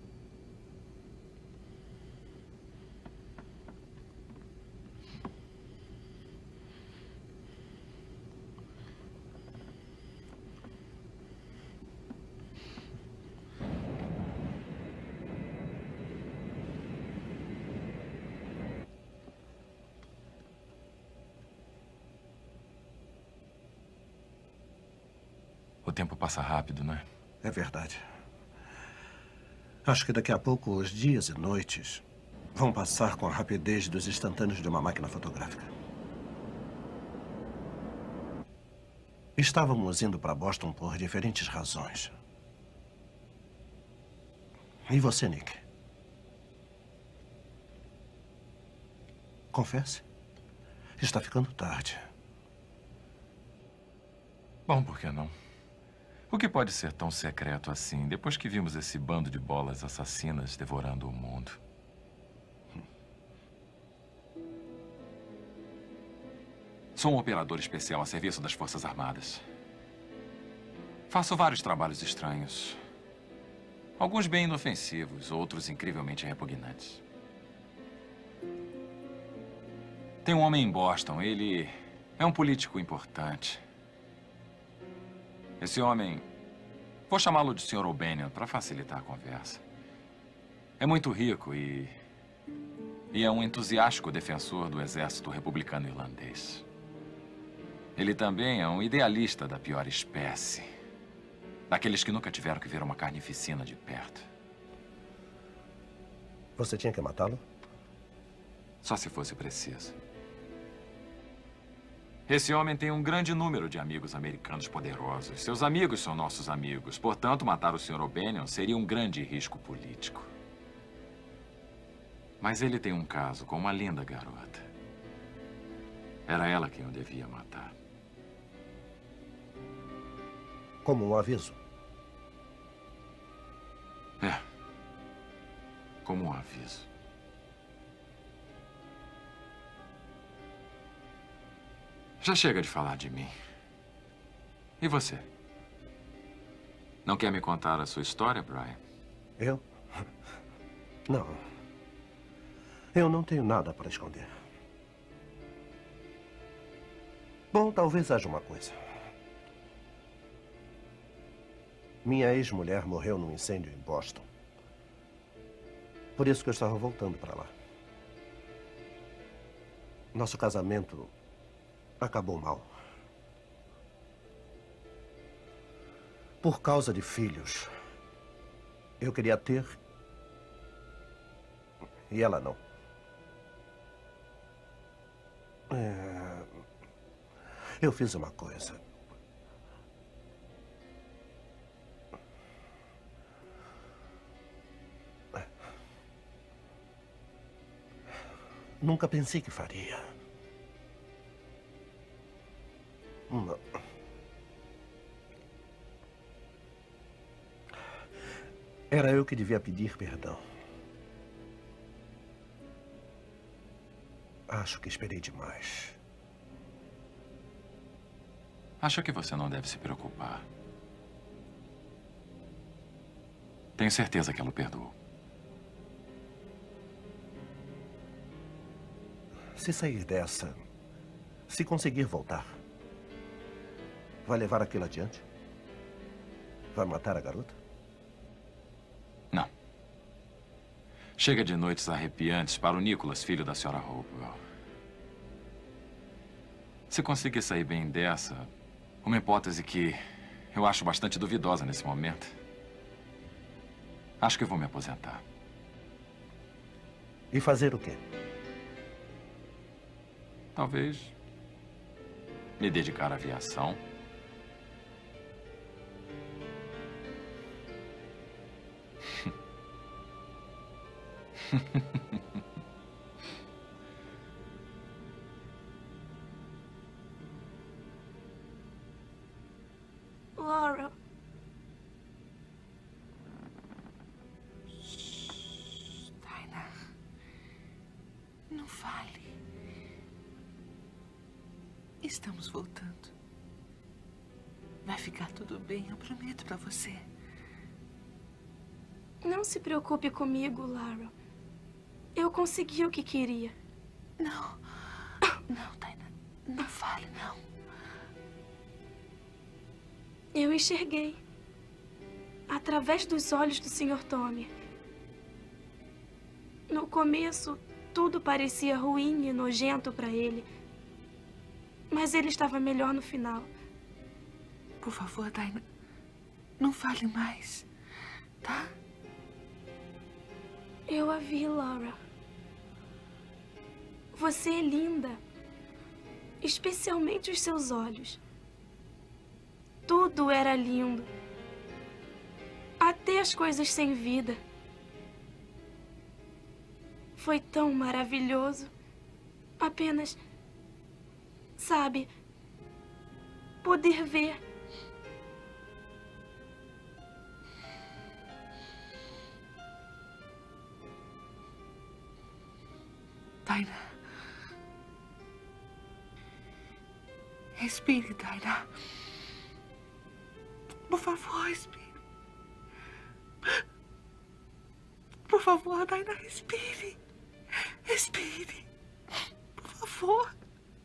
O tempo passa rápido, não é? É verdade. Acho que daqui a pouco os dias e noites vão passar com a rapidez dos instantâneos de uma máquina fotográfica. Estávamos indo para Boston por diferentes razões. E você, Nick? Confesse. Está ficando tarde. Bom, por que não? O que pode ser tão secreto assim, depois que vimos esse bando de bolas assassinas devorando o mundo? Sou um operador especial a serviço das Forças Armadas. Faço vários trabalhos estranhos. Alguns bem inofensivos, outros incrivelmente repugnantes. Tem um homem em Boston, ele é um político importante. Esse homem, vou chamá-lo de Sr. O'Banion para facilitar a conversa. É muito rico e é um entusiástico defensor do exército republicano irlandês. Ele também é um idealista da pior espécie. Daqueles que nunca tiveram que ver uma carnificina de perto. Você tinha que matá-lo? Só se fosse preciso. Esse homem tem um grande número de amigos americanos poderosos. Seus amigos são nossos amigos. Portanto, matar o Sr. O'Banion seria um grande risco político. Mas ele tem um caso com uma linda garota. Era ela quem o devia matar. Como um aviso? É. Como um aviso. Já chega de falar de mim. E você? Não quer me contar a sua história, Brian? Eu? Não. Eu não tenho nada para esconder. Bom, talvez haja uma coisa. Minha ex-mulher morreu num incêndio em Boston. Por isso que eu estava voltando para lá. Nosso casamento acabou mal. Por causa de filhos. Eu queria ter e ela não. Eu fiz uma coisa. Nunca pensei que faria. Não. Era eu que devia pedir perdão. Acho que esperei demais. Acho que você não deve se preocupar. Tenho certeza que ela o perdoou. Se sair dessa, se conseguir voltar, vai levar aquilo adiante? Vai matar a garota? Não. Chega de noites arrepiantes para o Nicholas, filho da Sra. Hopewell. Se conseguir sair bem dessa, uma hipótese que eu acho bastante duvidosa nesse momento, acho que eu vou me aposentar. E fazer o quê? Talvez me dedicar à aviação. Laura. Dinah, não fale. Estamos voltando. Vai ficar tudo bem, eu prometo pra você. Não se preocupe comigo, Lara. Eu consegui o que queria. Não. Não, Dinah. Não fale, não. Eu enxerguei. Através dos olhos do Sr. Tommy. No começo, tudo parecia ruim e nojento para ele. Mas ele estava melhor no final. Por favor, Dinah, não fale mais, tá? Eu a vi, Laura. Você é linda. Especialmente os seus olhos. Tudo era lindo. Até as coisas sem vida. Foi tão maravilhoso. Apenas, sabe, poder ver. Dinah. Respire, Dinah. Por favor, respire. Por favor, Dinah, respire. Respire. Por favor.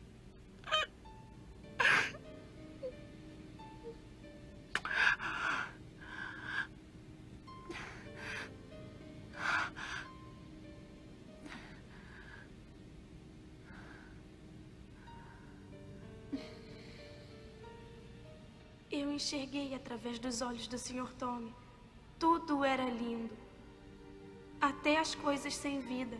Eu enxerguei através dos olhos do Sr. Tommy. Tudo era lindo. Até as coisas sem vida.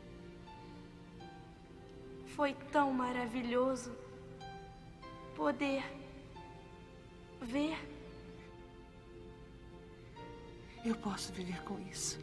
Foi tão maravilhoso poder ver. Eu posso viver com isso.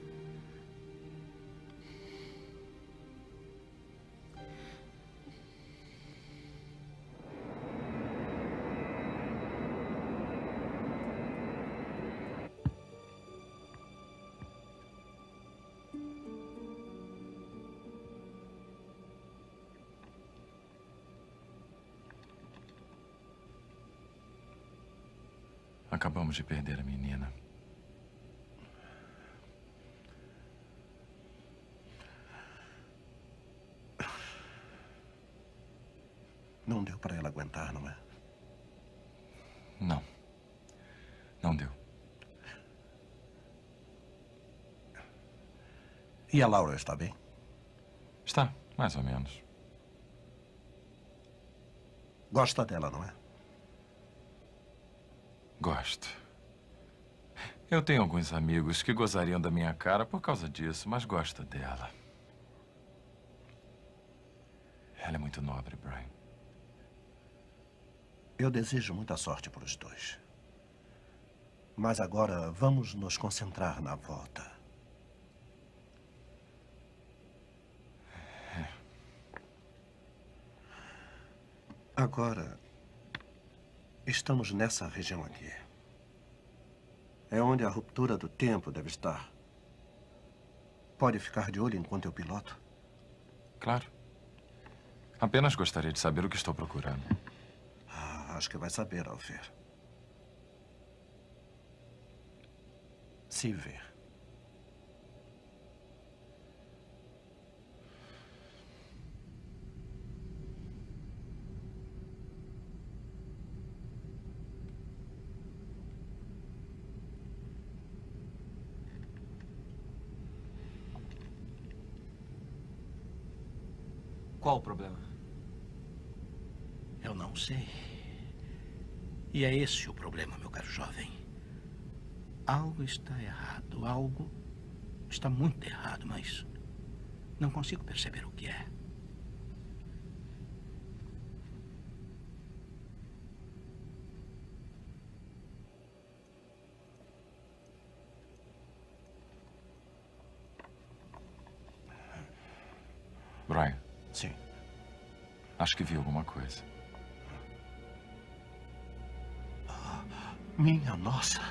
Acabamos de perder a menina. Não deu para ela aguentar, não é? Não. Não deu. E a Laura está bem? Está, mais ou menos. Gosta dela, não é? Gosto. Eu tenho alguns amigos que gozariam da minha cara por causa disso, mas gosto dela. Ela é muito nobre, Brian. Eu desejo muita sorte para os dois. Mas agora vamos nos concentrar na volta. Agora, estamos nessa região aqui. É onde a ruptura do tempo deve estar. Pode ficar de olho enquanto eu piloto? Claro. Apenas gostaria de saber o que estou procurando. Acho que vai saber ao ver. Se ver. Qual o problema? Eu não sei. E é esse o problema, meu caro jovem. Algo está errado, algo está muito errado, mas não consigo perceber o que é. Brian. Sim. Acho que vi alguma coisa. Minha nossa.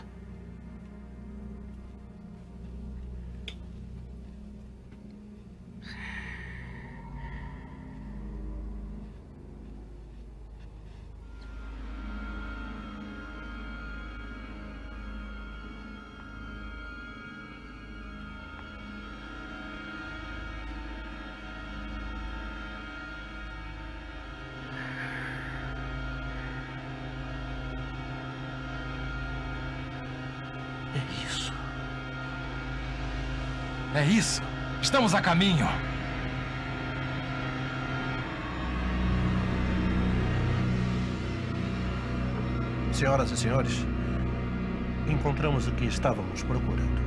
É isso. Estamos a caminho. Senhoras e senhores, encontramos o que estávamos procurando.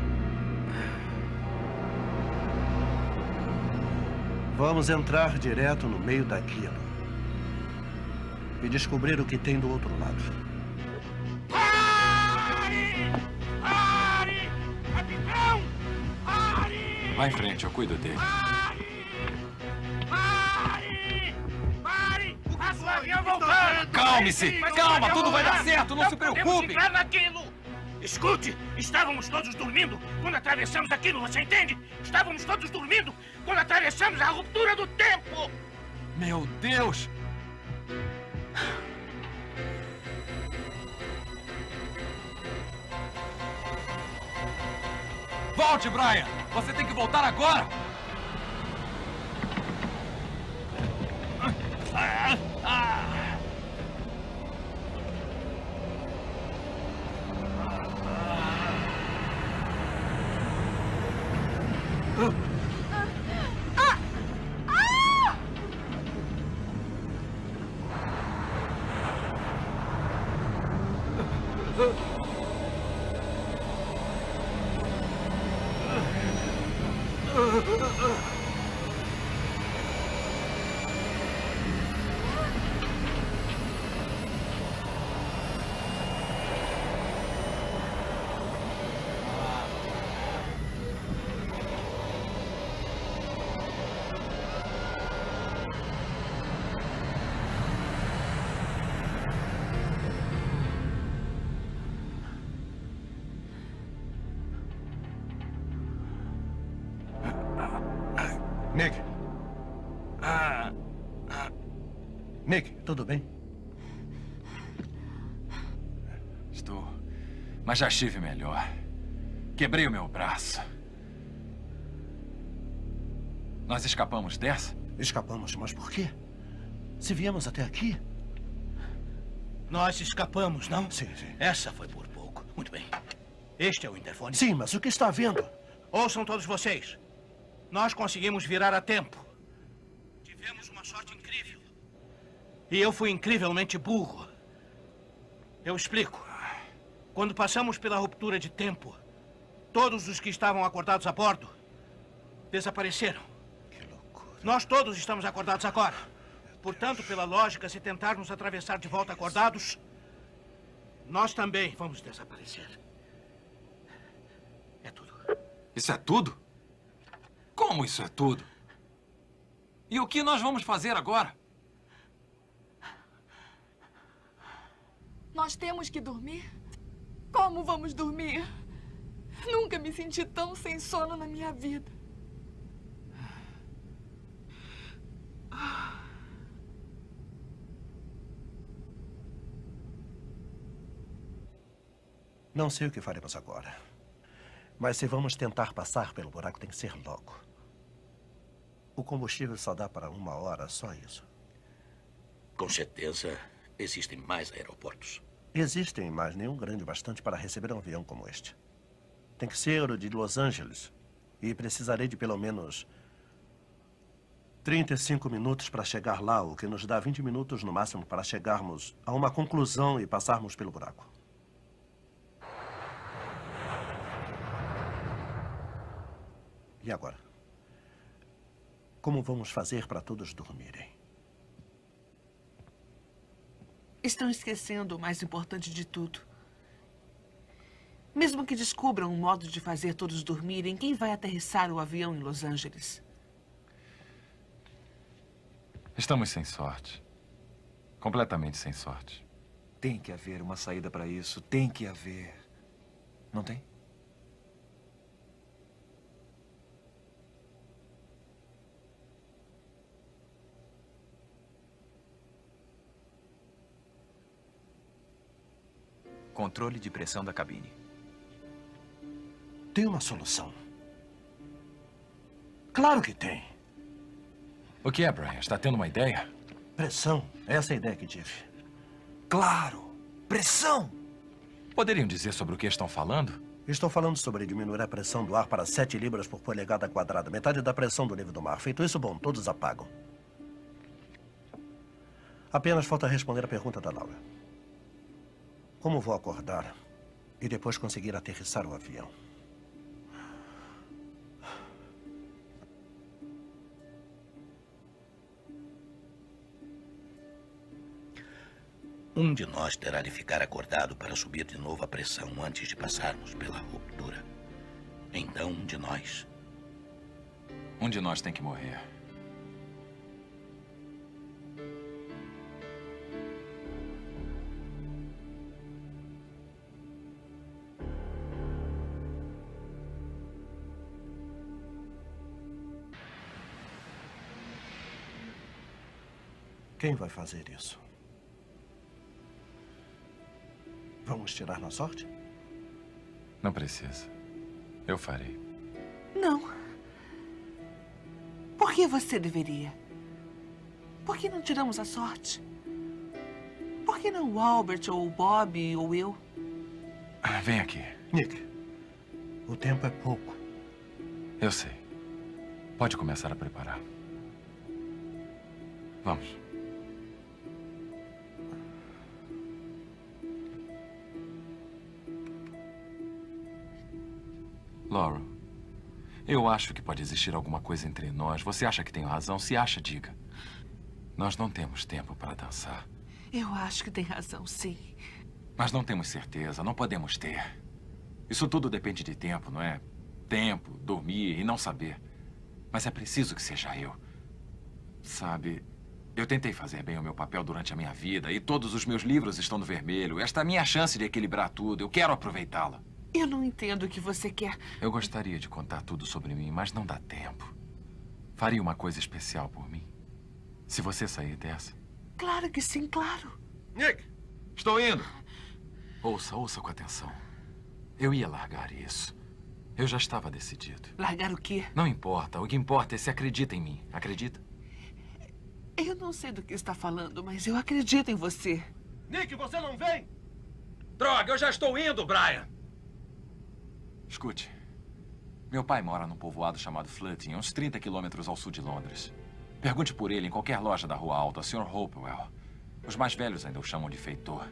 Vamos entrar direto no meio daquilo e descobrir o que tem do outro lado. Vá em frente, eu cuido dele. Calme-se! Calma, tudo vai dar certo, não se preocupe! Entrar naquilo! Escute, estávamos todos dormindo quando atravessamos aquilo, você entende? Estávamos todos dormindo quando atravessamos a ruptura do tempo! Meu Deus! Volte, Brian! Você tem que voltar agora! Nick. Nick, tudo bem? Estou. Mas já estive melhor. Quebrei o meu braço. Nós escapamos dessa? Escapamos, mas por quê? Se viemos até aqui... Nós escapamos, não? Sim. Essa foi por pouco. Muito bem. Este é o interfone. Sim, mas o que está havendo? Ouçam todos vocês. Nós conseguimos virar a tempo. Tivemos uma sorte incrível. E eu fui incrivelmente burro. Eu explico. Quando passamos pela ruptura de tempo, todos os que estavam acordados a bordo desapareceram. Que loucura. Nós todos estamos acordados agora. Portanto, pela lógica, se tentarmos atravessar de volta acordados, nós também vamos desaparecer. É tudo. Isso é tudo? Como isso é tudo? E o que nós vamos fazer agora? Nós temos que dormir? Como vamos dormir? Nunca me senti tão sem sono na minha vida. Não sei o que faremos agora. Mas se vamos tentar passar pelo buraco, tem que ser logo. O combustível só dá para 1 hora, só isso. Com certeza, existem mais aeroportos. Existem, mas nenhum grande o bastante para receber um avião como este. Tem que ser o de Los Angeles. E precisarei de pelo menos 35 minutos para chegar lá, o que nos dá 20 minutos no máximo para chegarmos a uma conclusão e passarmos pelo buraco. E agora? Como vamos fazer para todos dormirem? Estão esquecendo o mais importante de tudo. Mesmo que descubram um modo de fazer todos dormirem, quem vai aterrissar o avião em Los Angeles? Estamos sem sorte. Completamente sem sorte. Tem que haver uma saída para isso. Tem que haver. Não tem? Controle de pressão da cabine. Tem uma solução. Claro que tem. O que é, Brian? Está tendo uma ideia? Pressão. Essa é a ideia que tive. Claro! Pressão! Poderiam dizer sobre o que estão falando? Estou falando sobre diminuir a pressão do ar para 7 libras por polegada quadrada. Metade da pressão do nível do mar. Feito isso, bom, todos apagam. Apenas falta responder a pergunta da Laura. Como vou acordar e depois conseguir aterrissar o avião? Um de nós terá de ficar acordado para subir de novo a pressão antes de passarmos pela ruptura. Então, um de nós... Um de nós tem que morrer. Quem vai fazer isso? Vamos tirar na sorte? Não precisa. Eu farei. Não. Por que você deveria? Por que não tiramos a sorte? Por que não o Albert, ou o Bob, ou eu? Vem aqui. Nick, o tempo é pouco. Eu sei. Pode começar a preparar. Vamos. Laura, eu acho que pode existir alguma coisa entre nós. Você acha que tenho razão? Se acha, diga. Nós não temos tempo para dançar. Eu acho que tem razão, sim. Mas não temos certeza, não podemos ter. Isso tudo depende de tempo, não é? Tempo, dormir e não saber. Mas é preciso que seja eu. Sabe, eu tentei fazer bem o meu papel durante a minha vida e todos os meus livros estão no vermelho. Esta é a minha chance de equilibrar tudo. Eu quero aproveitá-la. Eu não entendo o que você quer. Eu gostaria de contar tudo sobre mim, mas não dá tempo. Faria uma coisa especial por mim. Se você sair dessa. Claro que sim, claro. Nick, estou indo. Ouça com atenção. Eu ia largar isso. Eu já estava decidido. Largar o quê? Não importa. O que importa é se acredita em mim. Acredita? Eu não sei do que está falando, mas eu acredito em você. Nick, você não vem? Droga, eu já estou indo, Brian. Escute, meu pai mora num povoado chamado Flitting, uns 30 quilômetros ao sul de Londres. Pergunte por ele em qualquer loja da Rua Alta, Sr. Hopewell. Os mais velhos ainda o chamam de feitor.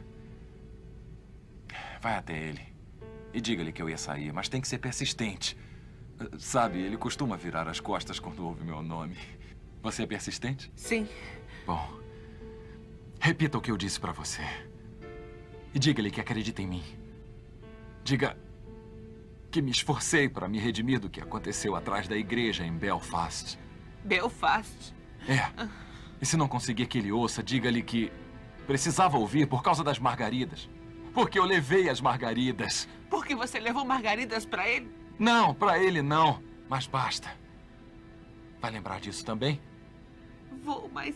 Vai até ele e diga-lhe que eu ia sair, mas tem que ser persistente. Sabe, ele costuma virar as costas quando ouve meu nome. Você é persistente? Sim. Bom, repita o que eu disse pra você. E diga-lhe que acredita em mim. Diga que me esforcei para me redimir do que aconteceu atrás da igreja em Belfast. Belfast? É. E se não conseguir que ele ouça, diga-lhe que Precisava ouvir por causa das margaridas. Porque eu levei as margaridas. Porque você levou margaridas pra ele? Não, pra ele não. Mas basta. Vai lembrar disso também? Vou, mas...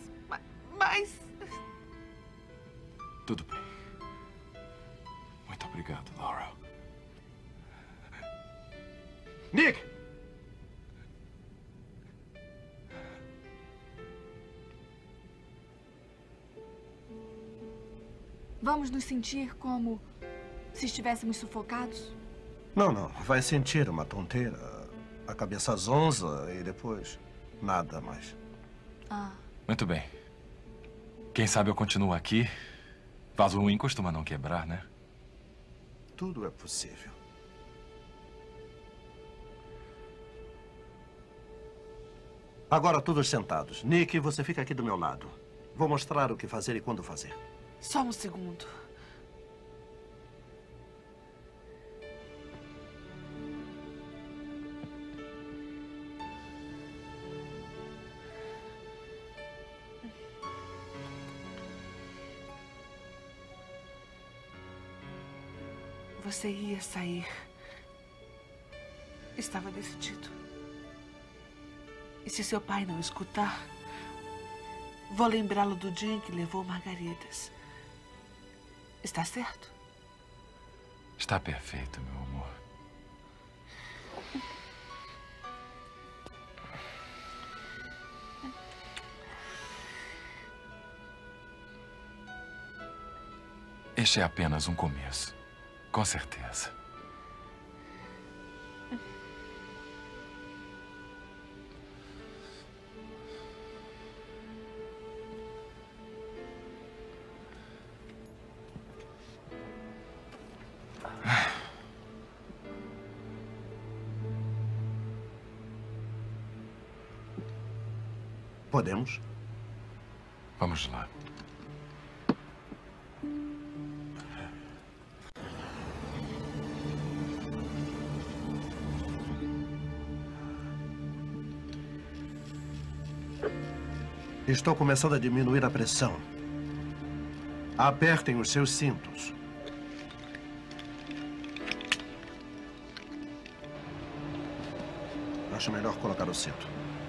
Tudo bem. Muito obrigado, Laura. Nick! Vamos nos sentir como se estivéssemos sufocados? Não, não. Vai sentir uma tonteira, a cabeça zonza e depois nada mais. Ah. Muito bem. Quem sabe eu continuo aqui. Vaso ruim costuma não quebrar, né? Tudo é possível. Agora todos sentados. Nick, você fica aqui do meu lado. Vou mostrar o que fazer e quando fazer. Só um segundo. Você ia sair. Estava decidido. E se seu pai não escutar, vou lembrá-lo do dia em que levou margaridas. Está certo? Está perfeito, meu amor. Este é apenas um começo. Com certeza. Podemos? Vamos lá. Estou começando a diminuir a pressão. Apertem os seus cintos. Acho melhor colocar o cinto.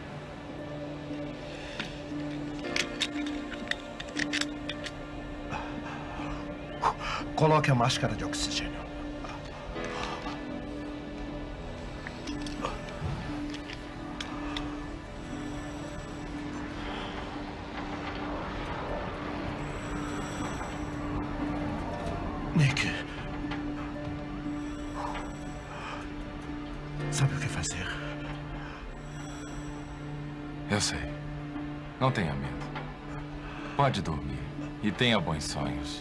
Coloque a máscara de oxigênio. Nick. Sabe o que fazer? Eu sei. Não tenha medo. Pode dormir. E tenha bons sonhos.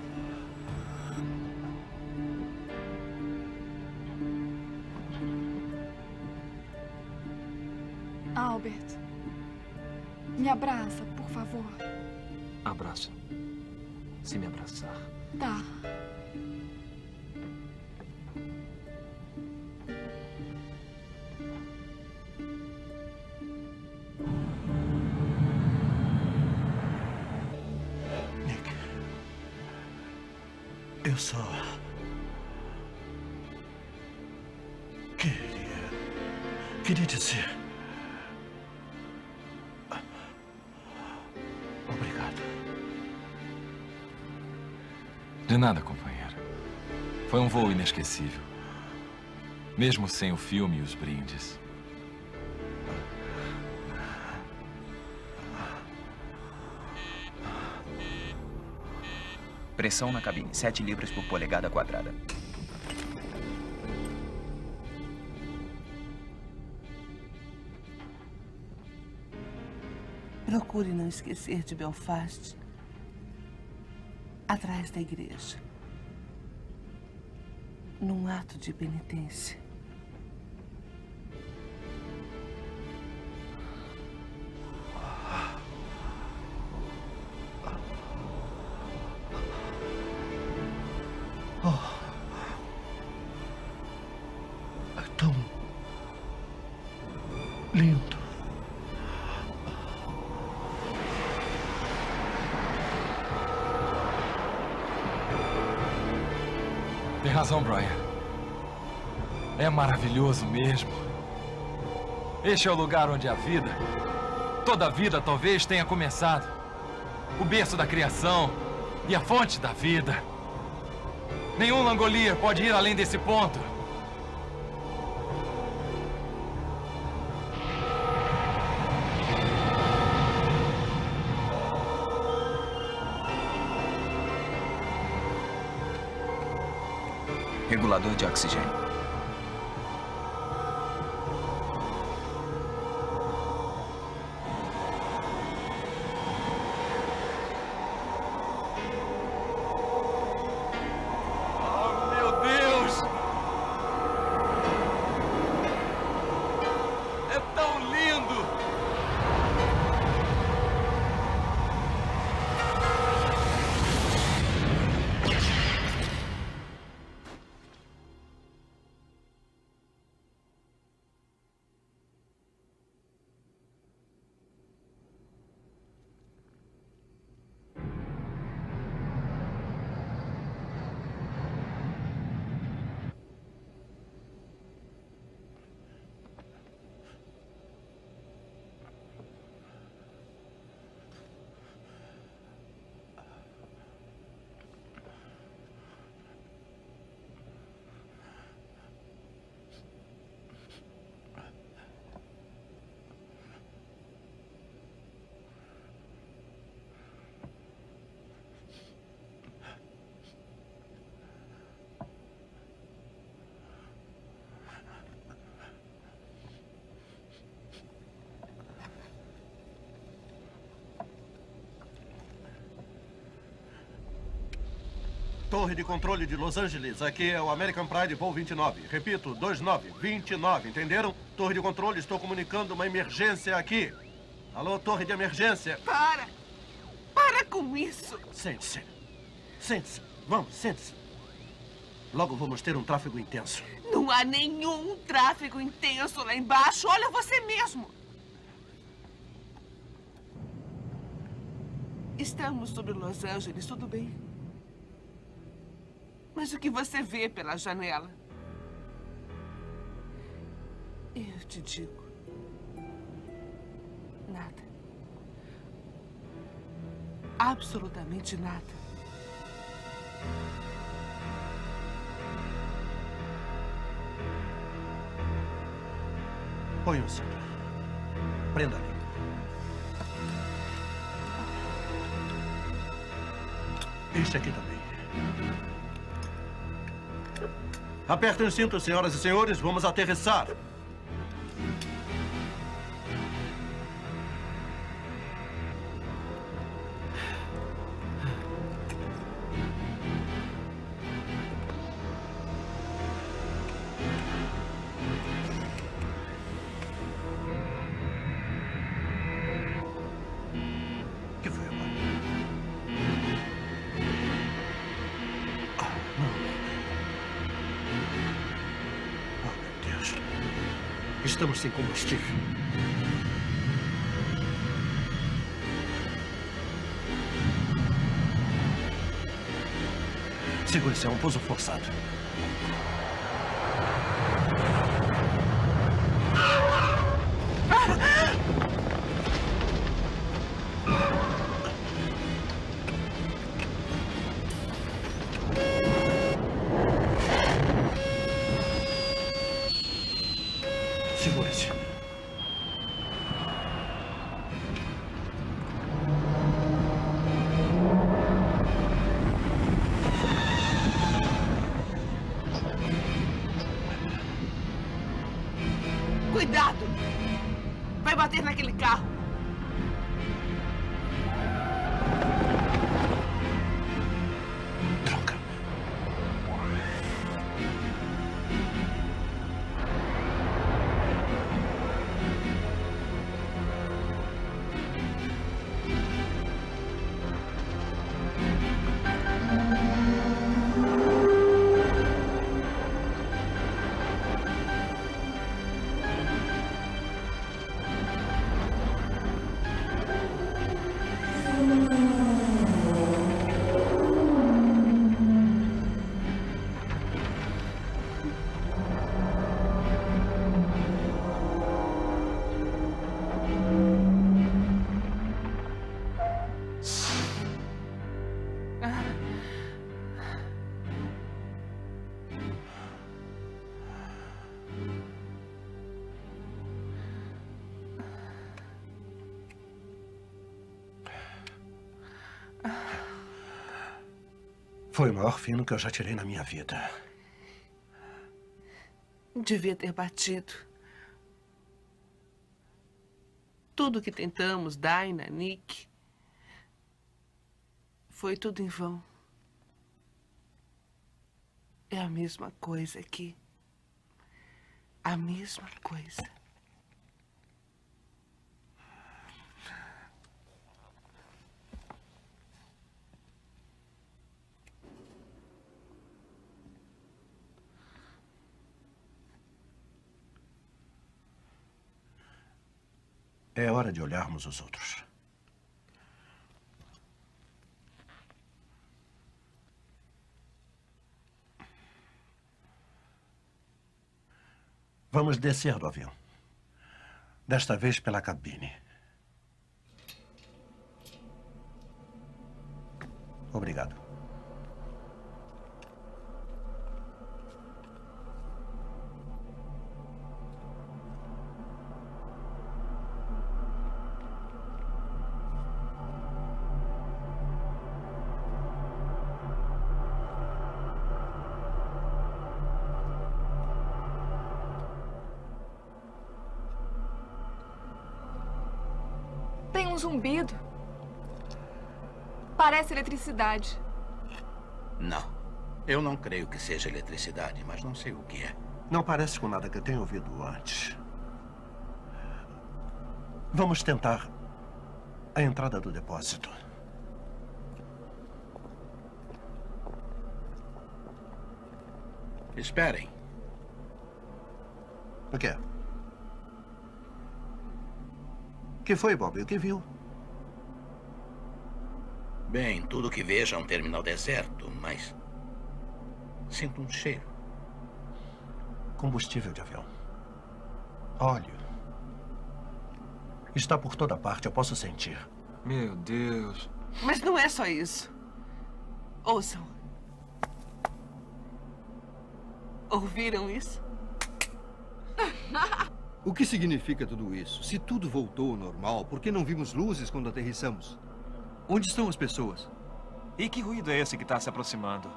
Albert, me abraça, por favor. Abraça. Se me abraçar. Tá. Nick, eu só queria dizer obrigado. De nada, companheira. Foi um voo inesquecível. Mesmo sem o filme e os brindes. Pressão na cabine, 7 libras por polegada quadrada. Procure não esquecer de Belfast. Atrás da igreja. Num ato de penitência. É tão lindo. Tem razão, Brian. É maravilhoso mesmo. Este é o lugar onde a vida, toda a vida talvez tenha começado. O berço da criação e a fonte da vida. Nenhum Langolier pode ir além desse ponto. Regulador de oxigênio. Torre de controle de Los Angeles, aqui é o American Pride, voo 29. Repito, 2929, entenderam? Torre de controle, estou comunicando uma emergência aqui. Alô, torre de emergência. Para! Para com isso! Sente-se. Sente-se. Vamos, sente-se. Logo vamos ter um tráfego intenso. Não há nenhum tráfego intenso lá embaixo. Olha você mesmo. Estamos sobre Los Angeles, tudo bem? Mas o que você vê pela janela? Eu te digo. Nada. Absolutamente nada. Põe o cinto. Prenda ali. Este aqui também. Apertem os cintos, senhoras e senhores. Vamos aterrissar. O que foi agora? Estamos sem combustível. Segure-se, é um pouso forçado. Segure-se. Foi o maior fino que eu já tirei na minha vida. Devia ter batido. Tudo que tentamos, Dinah, Nick, foi tudo em vão. É a mesma coisa aqui. A mesma coisa. É hora de olharmos os outros. Vamos descer do avião. Desta vez pela cabine. Obrigado. Tem um zumbido. Parece eletricidade. Não. Eu não creio que seja eletricidade, mas não sei o que é. Não parece com nada que eu tenha ouvido antes. Vamos tentar a entrada do depósito. Esperem. O quê? O que foi, Bob? O que viu? Bem, tudo que vejo é um terminal deserto, mas sinto um cheiro. Combustível de avião. Óleo. Está por toda parte, eu posso sentir. Meu Deus. Mas não é só isso. Ouçam. Ouviram isso? O que significa tudo isso? Se tudo voltou ao normal, por que não vimos luzes quando aterrissamos? Onde estão as pessoas? E que ruído é esse que está se aproximando?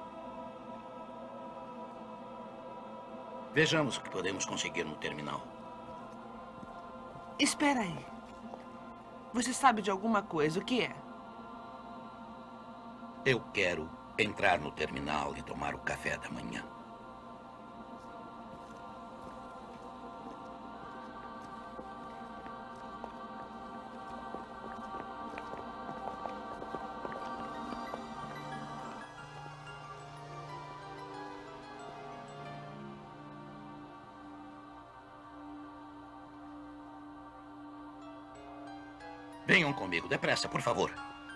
Vejamos o que podemos conseguir no terminal. Espera aí. Você sabe de alguma coisa, o que é? Eu quero entrar no terminal e tomar o café da manhã. Venham comigo, depressa, por favor.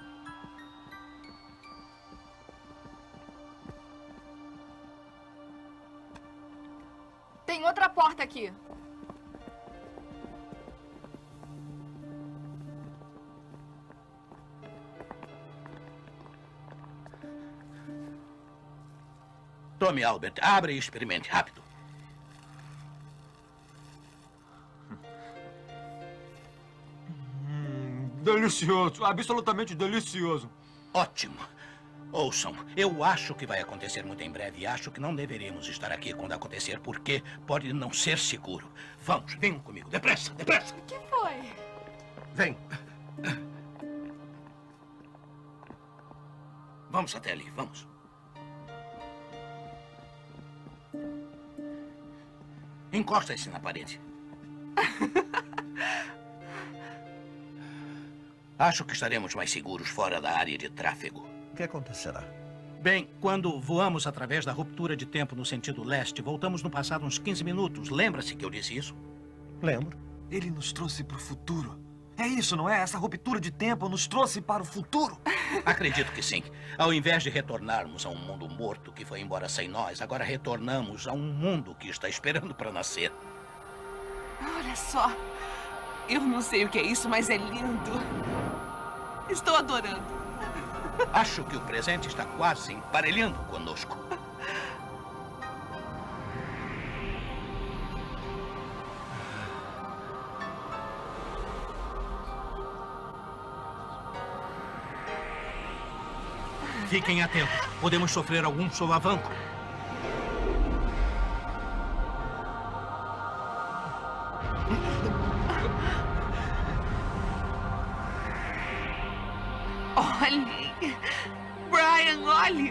Tem outra porta aqui. Tome, Albert, abra e experimente, rápido. Delicioso, absolutamente delicioso. Ótimo. Ouçam, eu acho que vai acontecer muito em breve e acho que não deveríamos estar aqui quando acontecer, porque pode não ser seguro. Vamos, venham comigo, depressa, depressa. O que foi? Vem. Vamos até ali, vamos. Encosta-se na parede. Acho que estaremos mais seguros fora da área de tráfego. O que acontecerá? Bem, quando voamos através da ruptura de tempo no sentido leste, voltamos no passado uns 15 minutos. Lembra-se que eu disse isso? Lembro. Ele nos trouxe para o futuro. É isso, não é? Essa ruptura de tempo nos trouxe para o futuro. Acredito que sim. Ao invés de retornarmos a um mundo morto que foi embora sem nós, agora retornamos a um mundo que está esperando para nascer. Olha só. Eu não sei o que é isso, mas é lindo. Estou adorando. Acho que o presente está quase emparelhando conosco. Fiquem atentos. Podemos sofrer algum solavanco. Olhe! Brian, olhe!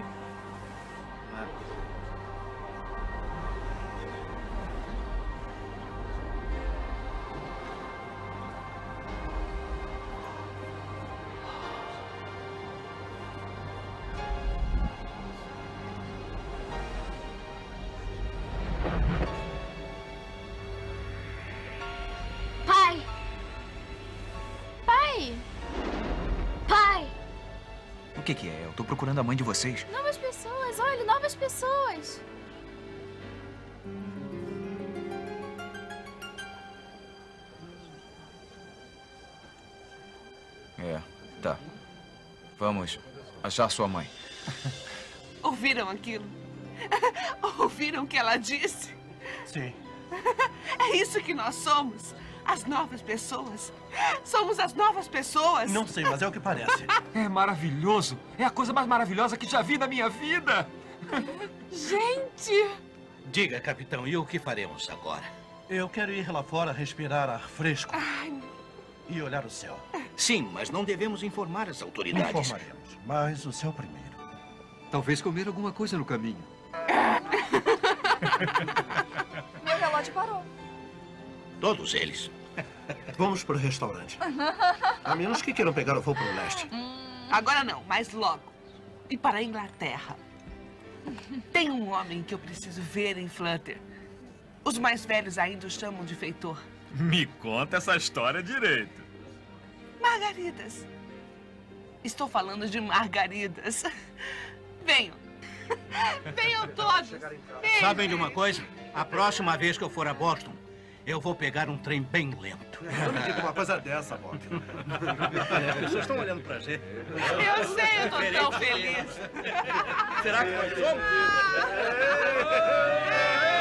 Pai! Pai! Pai! O que é? Eu tô procurando a mãe de vocês. Novas pessoas, olha, novas pessoas. É, tá. Vamos achar sua mãe. Ouviram aquilo? Ouviram o que ela disse? Sim. É isso que nós somos. As novas pessoas. Somos as novas pessoas. Não sei, mas é o que parece. É maravilhoso. É a coisa mais maravilhosa que já vi na minha vida. Gente! Diga, capitão, e o que faremos agora? Eu quero ir lá fora respirar ar fresco. E olhar o céu. Sim, mas não devemos informar as autoridades. Informaremos, mas o céu primeiro. Talvez comer alguma coisa no caminho. Meu relógio parou. Todos eles. Vamos para o restaurante. A menos que queiram pegar o voo para o leste. Agora não, mas logo. E para a Inglaterra. Tem um homem que eu preciso ver em Flutter. Os mais velhos ainda o chamam de feitor. Me conta essa história direito. Margaridas. Estou falando de margaridas. Venham. Venham todos. Venham. Sabem de uma coisa? A próxima vez que eu for a Boston, eu vou pegar um trem bem lento. Eu não digo uma coisa dessa, Bob. As pessoas estão olhando pra gente. Eu sei, eu tô tão feliz. Será que nós somos?